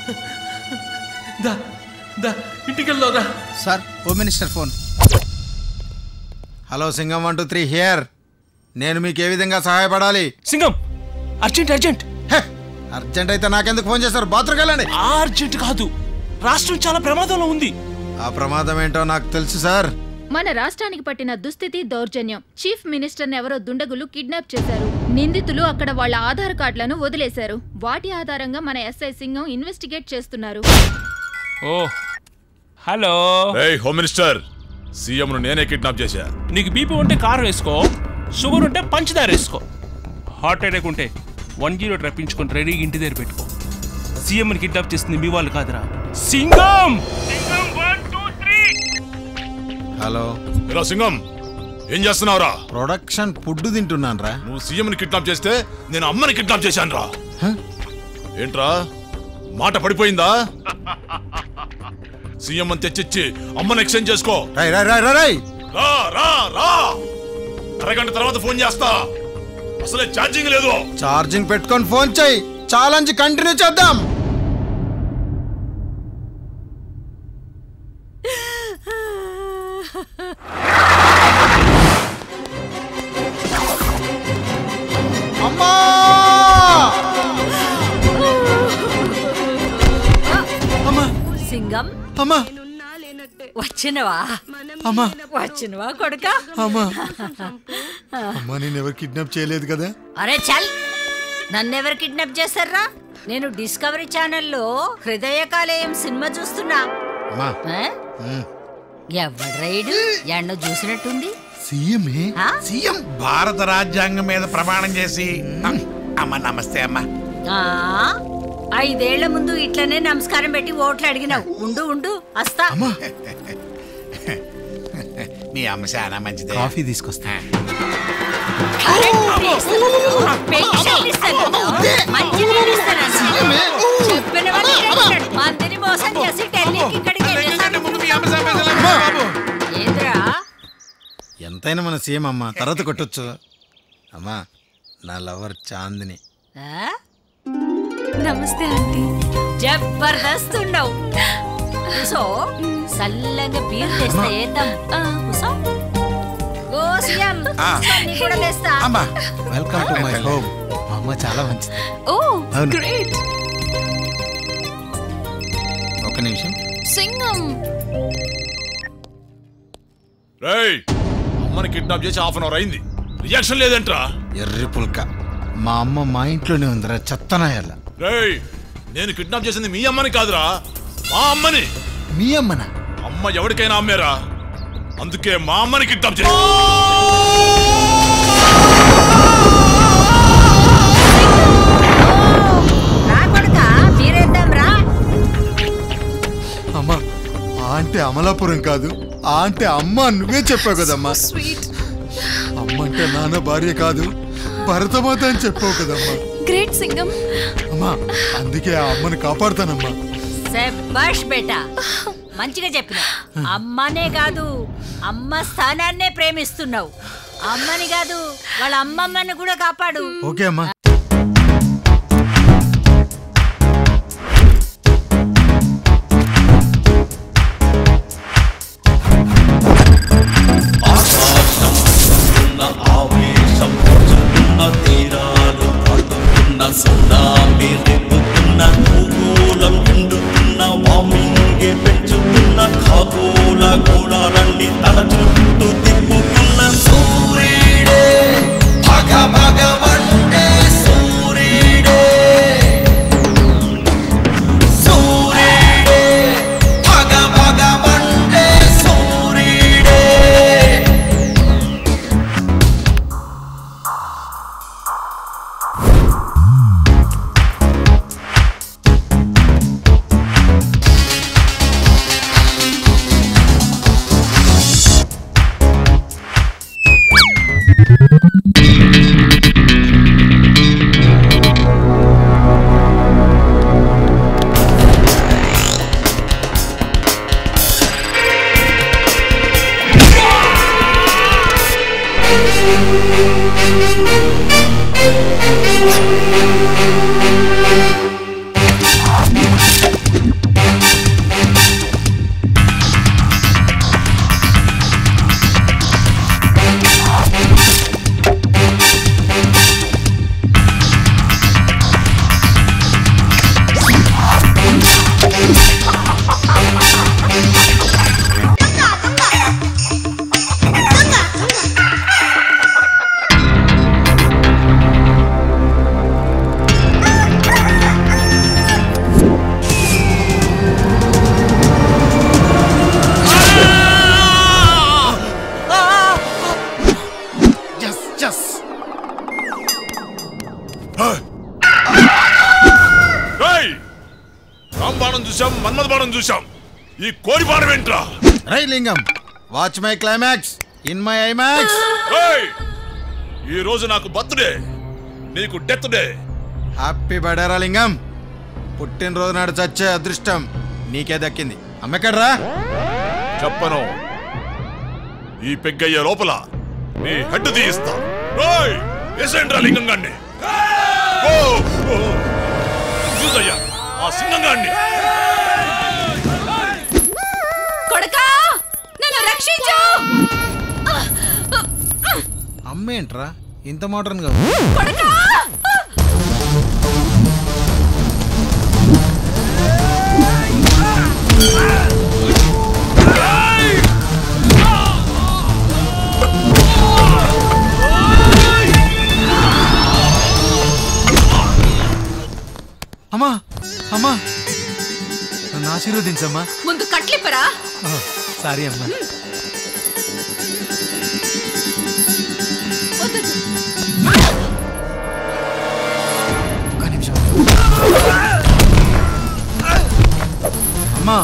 దా దా ఇంటికి వెళ్దాంరా. Sir, home minister phone. Hello Singam one two three here. నేను మీకు ఏ విధంగా సహాయపడాలి? సింగం అర్జెంట్ అర్జెంట్ అర్జెంట్ అయితే నాకెందుకు ఫోన్ చేస్తారు? బాత్రూమ్కి వెళ్ళండి. అర్జెంట్ కాదు, రాష్ట్రం చాలా ప్రమాదంలో ఉంది. ఆ ప్రమాదం ఏంటో నాకు తెలుసు సార్. మన రాష్ట్రానికి పట్టిన దుస్థితి దౌర్జన్యం. చీఫ్ మినిస్టర్ ఎవరో దుండగులు కిడ్నాప్ చేశారు. నిందితులు అక్కడ వాళ్ళ ఆధార్ కార్డులను వదిలేశారు. వాటి ఆధారంగా మన ఎస్ఐ సింగం ఇన్వెస్టిగేట్ చేస్తున్నారు. Oh hello home minister, CM ను నేనే కిడ్నాప్ చేశా. నీకు బీపీ ఉంటే కారం వేసుకో, షుగర్ ఉంటే పంచదార వేసుకో, హార్ట్ అటాక్ ఉంటే వన్ జీరో రప్పించుకొని రెడీగా ఇంటి దగ్గర పెట్టుకో. సీఎం ని కిడ్నాప్ చేస్తుంది మీ వాళ్ళు కాదురా, సింగం. హలో ఇలా సింగం, ఏం చేస్తున్నావురా? ప్రొడక్షన్ ఫుడ్ తింటున్నాను రా. నువ్వు సీఎం ని కిడ్నాప్ చేస్తే నేను అమ్మని కిడ్నాప్ చేశాను రా. ఏంట్రా మాట పడిపోయిందా? సీఎం అని తెచ్చిచ్చి అమ్మని ఎక్స్చేంజ్ చేసుకో. రా రా రా, అరగంట తర్వాత ఫోన్ చేస్తా. అసలే ఛార్జింగ్ లేదు. ఛార్జింగ్ పెట్టుకొని ఫోన్ చేయి. ఛాలెంజ్ కంటిన్యూ చేద్దాం. అమ్మా సింగం, అమ్మా వచ్చినవా? అమ్మా వచ్చినవా కొడుక? అమ్మా అమ్మా నేను ఎవరు కిడ్నాప్ చేయలేదు కదా? అరే చల్, నన్నెవరు కిడ్నాప్ చేశారా? నేను డిస్కవరీ ఛానల్లో హృదయ కాలేయం సినిమా చూస్తున్నా. ఎవడు రైడు ఎన్నో చూసినట్టుంది. సీఎమే సీఎం భారత రాజ్యాంగం మీద ప్రమాణం చేసి అమ్మ నమస్తే అమ్మా. ఐదేళ్ల ముందు ఇట్లనే నమస్కారం పెట్టి ఓట్లు అడిగినావు. ఉండు ఉండు వస్తా. మీ అమ్మ చాలా మంచిదే. కాఫీ తీసుకొస్తా. మందిని మోసం చేసి ఎంతైనా మన సీఎం అమ్మా, తర్వాత కొట్టొచ్చు. అమ్మా నా లవర్ చాందిని. నమస్తే ఆంటీ. జబర్దస్త్ ఉండవు. సో సల్లంగా బీర్ తెస్తే ఏద్దాం. కూసో. ఓ సీఎం నీ కూడా తెస్తా. అమ్మా వెల్కమ్ టు మై హోమ్. మా అమ్మ చాలా మంచిది. Oh great. ఒక నిమిషం. సింగం రేయ్, అమ్మని కిడ్నాప్ చేసి హాఫ్ అన్ అవర్ అయింది, రియాక్షన్ లేదంట్రా. ఎర్రి పుల్క, మా అమ్మ మా ఇంట్లోనే ఉందిరా చెత్తనాయాల. రేయ్, నేను కిడ్నాప్ చేసింది మీ అమ్మని కాదురా, మా అమ్మని. మీ అమ్మనా? అమ్మ ఎవరికైనా అమ్మేరా, అందుకే మా అమ్మని కిడ్నాప్ చేసి. అమ్మా ఆ అంటే అమలాపురం కాదు, ఆ అంటే అమ్మ నువ్వే చెప్పావు కదమ్మా. అమ్మ అంటే నాన్న భార్య కాదు, భరతమాత అని చెప్పావు కదమ్మా. గ్రేట్ సింగం. అమ్మా అందుకే ఆ అమ్మని కాపాడుతానమ్మా. శభాష్ బేటా, మంచిగా చెప్పిన. అమ్మనే కాదు అమ్మ స్థానాన్నే ప్రేమిస్తున్నావు. అమ్మని కాదు వాళ్ళ అమ్మమ్మని కూడా కాపాడు. ఓకే అమ్మా. సునామీ రేపుతున్న భూగోళం ఎండుతున్న వామింగే పెంచుతున్న ఖగోళ గోళాలన్నీ తల చుట్టూ తిప్పుతున్న సూర్యుడే భగ భగవంటే సూర్యుడే సూర్యుడే భగ భగవంటే సూర్యుడే. చూసాం, మన్మథ బాణం చూసాం, ఈ కోడి బాణం ఏంట్రా? రై Lingam, watch my climax in my IMAX. ఈ రోజు నాకు బర్త్డే, నీకు డెత్ డే. హ్యాపీ బర్త్డే రా లింగం. పుట్టినరోజు నాడు చచ్చే అదృష్టం నీకే దక్కింది. అమ్మెక్కడ్రా? చెప్పను. ఈ పెగ్గయ్యే లోపల నీ హెడ్ తీయిస్తా. వేసేంట్రా లింగం గాన్ని. చూసయ్యా ఆ సింగం గాన్ని. కొడకా నన్ను రక్షించు. అమ్మేంట్రా ఇంత మోడర్న్ గా? కొడకా అమ్మా అమ్మా నన్ను ఆశీర్వదించమ్మా. ముందు కట్లిప్పరా. సారీ అమ్మా. అమ్మా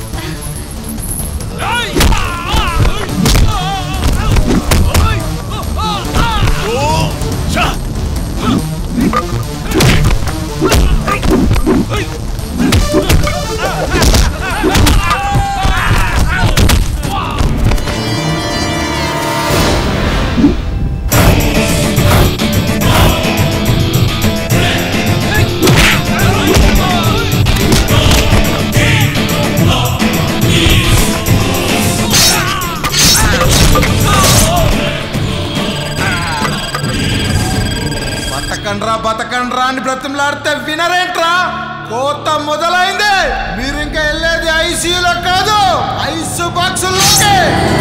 బతకండ్రా బతకండ్రా అని బ్రతిమలాడితే వినరేంట్రా? కోత మొదలైంది. మీరు ఇంకా వెళ్ళేది ఐసీయూలో కాదు, ఐసు బాక్సుల్లోకి.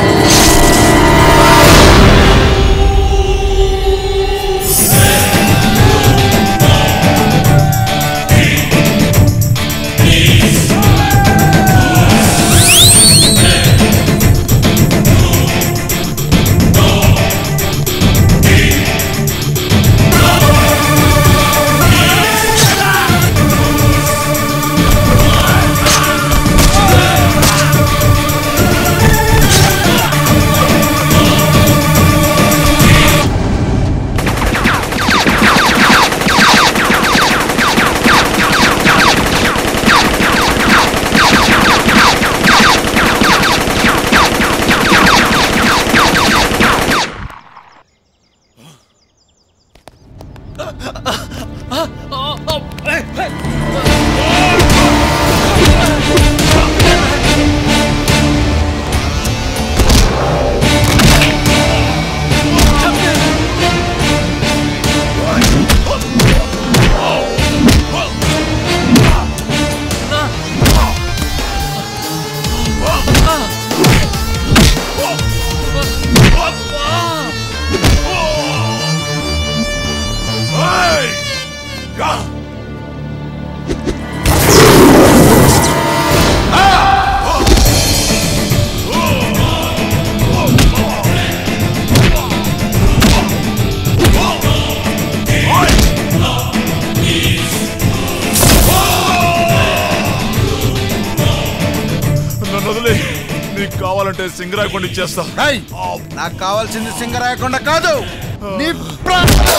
నీకు కావాలంటే సింగరాయకొండ ఇచ్చేస్తా. నాకు కావాల్సింది సింగరాయకొండ కాదు, నీ ప్రాణం.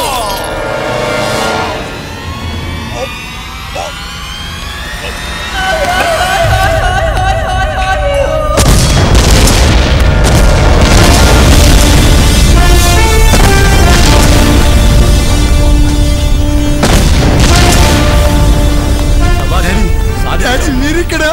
మీరిక్కడ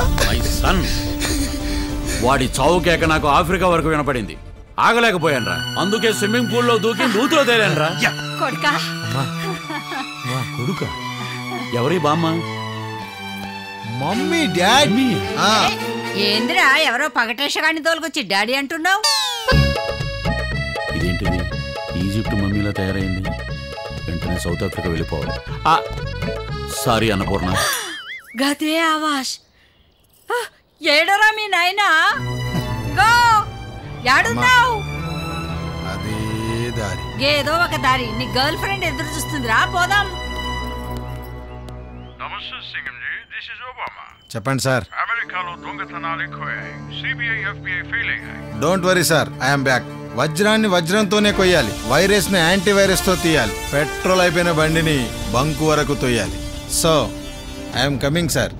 వాడి చావు కేక నాకు ఆఫ్రికా వరకు వినపడింది. ఆగలేకపోయానరా, అందుకే స్విమ్మింగ్ పూల్ లో దూకి నూతులో తేలానరా. కొడుకా కొడుక ఎవరి బామ్మ? Mummy daddy. ఏందిరా ఎవరో పగటేషగాన్ని తోలుకొచ్చి డాడీ అంటున్నావు? ఇదేంటిది ఈజిప్ట్ మమ్మీలా తయారైంది? వెంటనే సౌత్ ఆఫ్రికా వెళ్ళిపోవాలి. సారీ అన్నపూర్ణ. గదే ఆవాష్. ఏడరా మీ నాయనా? గో యాడున్నావు? అదే దారి, ఏదో ఒక దారి. నీ గర్ల్ ఫ్రెండ్ ఎదురు చూస్తుందిరా, పోదాం. నమస్తే సింగంజీ, చెప్పండి సార్. అమెరికాలో దొంగతనాలు ఎక్కువయ్యాయి. సిబిఐ ఎఫ్బిఐ ఫెయిల్ అయ్యాయి. Don't worry sir, I'm back. వజ్రాన్ని వజ్రంతోనే కొయ్యాలి, వైరస్ ని యాంటీ వైరస్ తో తీయాలి, పెట్రోల్ అయిపోయిన బండిని బంకు వరకు తొయ్యాలి. So I'm coming sir.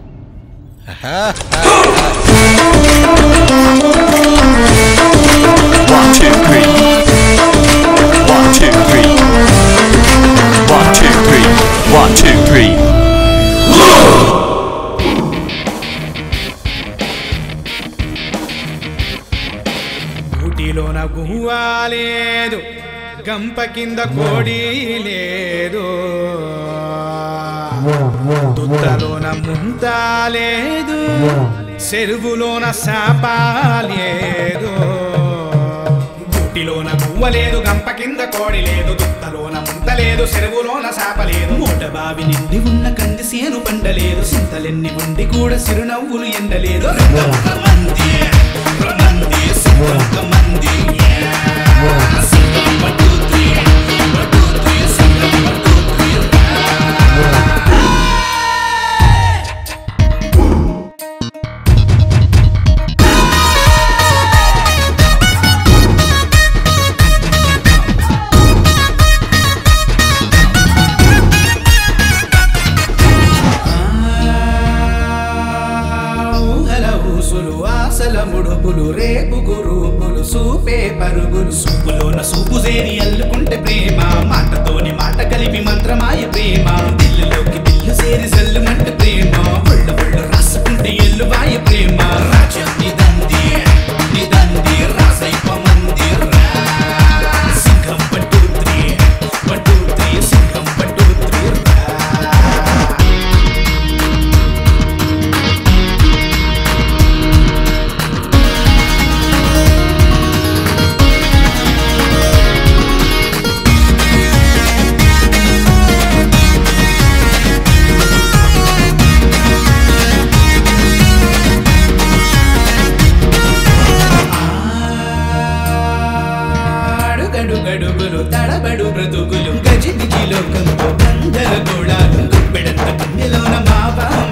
One, two, three. One, two, three. One, two, three. One, two, three. ఊటీలోన గువ్వా లేదు, గంప కింద కోడి లేదు, దుత్తలోన ముంత లేదు, చెరువులోన సాప లేదు. ఊటీలోన గువ్వ లేదు, గంప కింద కోడి లేదు, దుత్తలోన ముంత లేదు, చెరువులోన సాప లేదు, మూట బావి నిండి ఉన్న కంది సేను పండలేదు, సింతలెన్ని ఉండి కూడా సిరునవ్వులు ఎండలేదు. మంది మంది సింత మంది సింతం పట్టు త్రీ పట్టు త్రీ సింతం పట్టు త్రీ. ముడుపులు రేపు గురుపులు సూపే పరుగులు, సూపులోన సూపు చేరి అల్లుకుంటే ప్రేమ, మాటతోని మాట కలిపి మంత్రమాయ ప్రేమ, దిల్లులోకి దిల్లు చేరి సల్లుమంటే ప్రేమ, ఒళ్ళు ఒళ్ళు రాసుకుంటే ఎల్లువాయ ప్రేమ. రాజ్యం నిదంది నిదంది రాసైప మందిర్ సింహం పట్టు త్రీ పట్టు త్రీ సింహం పట్టు త్రీ. గడుగడుగులు తడబడు బ్రతుకులు గజిబిజి లోకంతో గందరగోళాలు గుప్పెడంత గుండెలోన మావా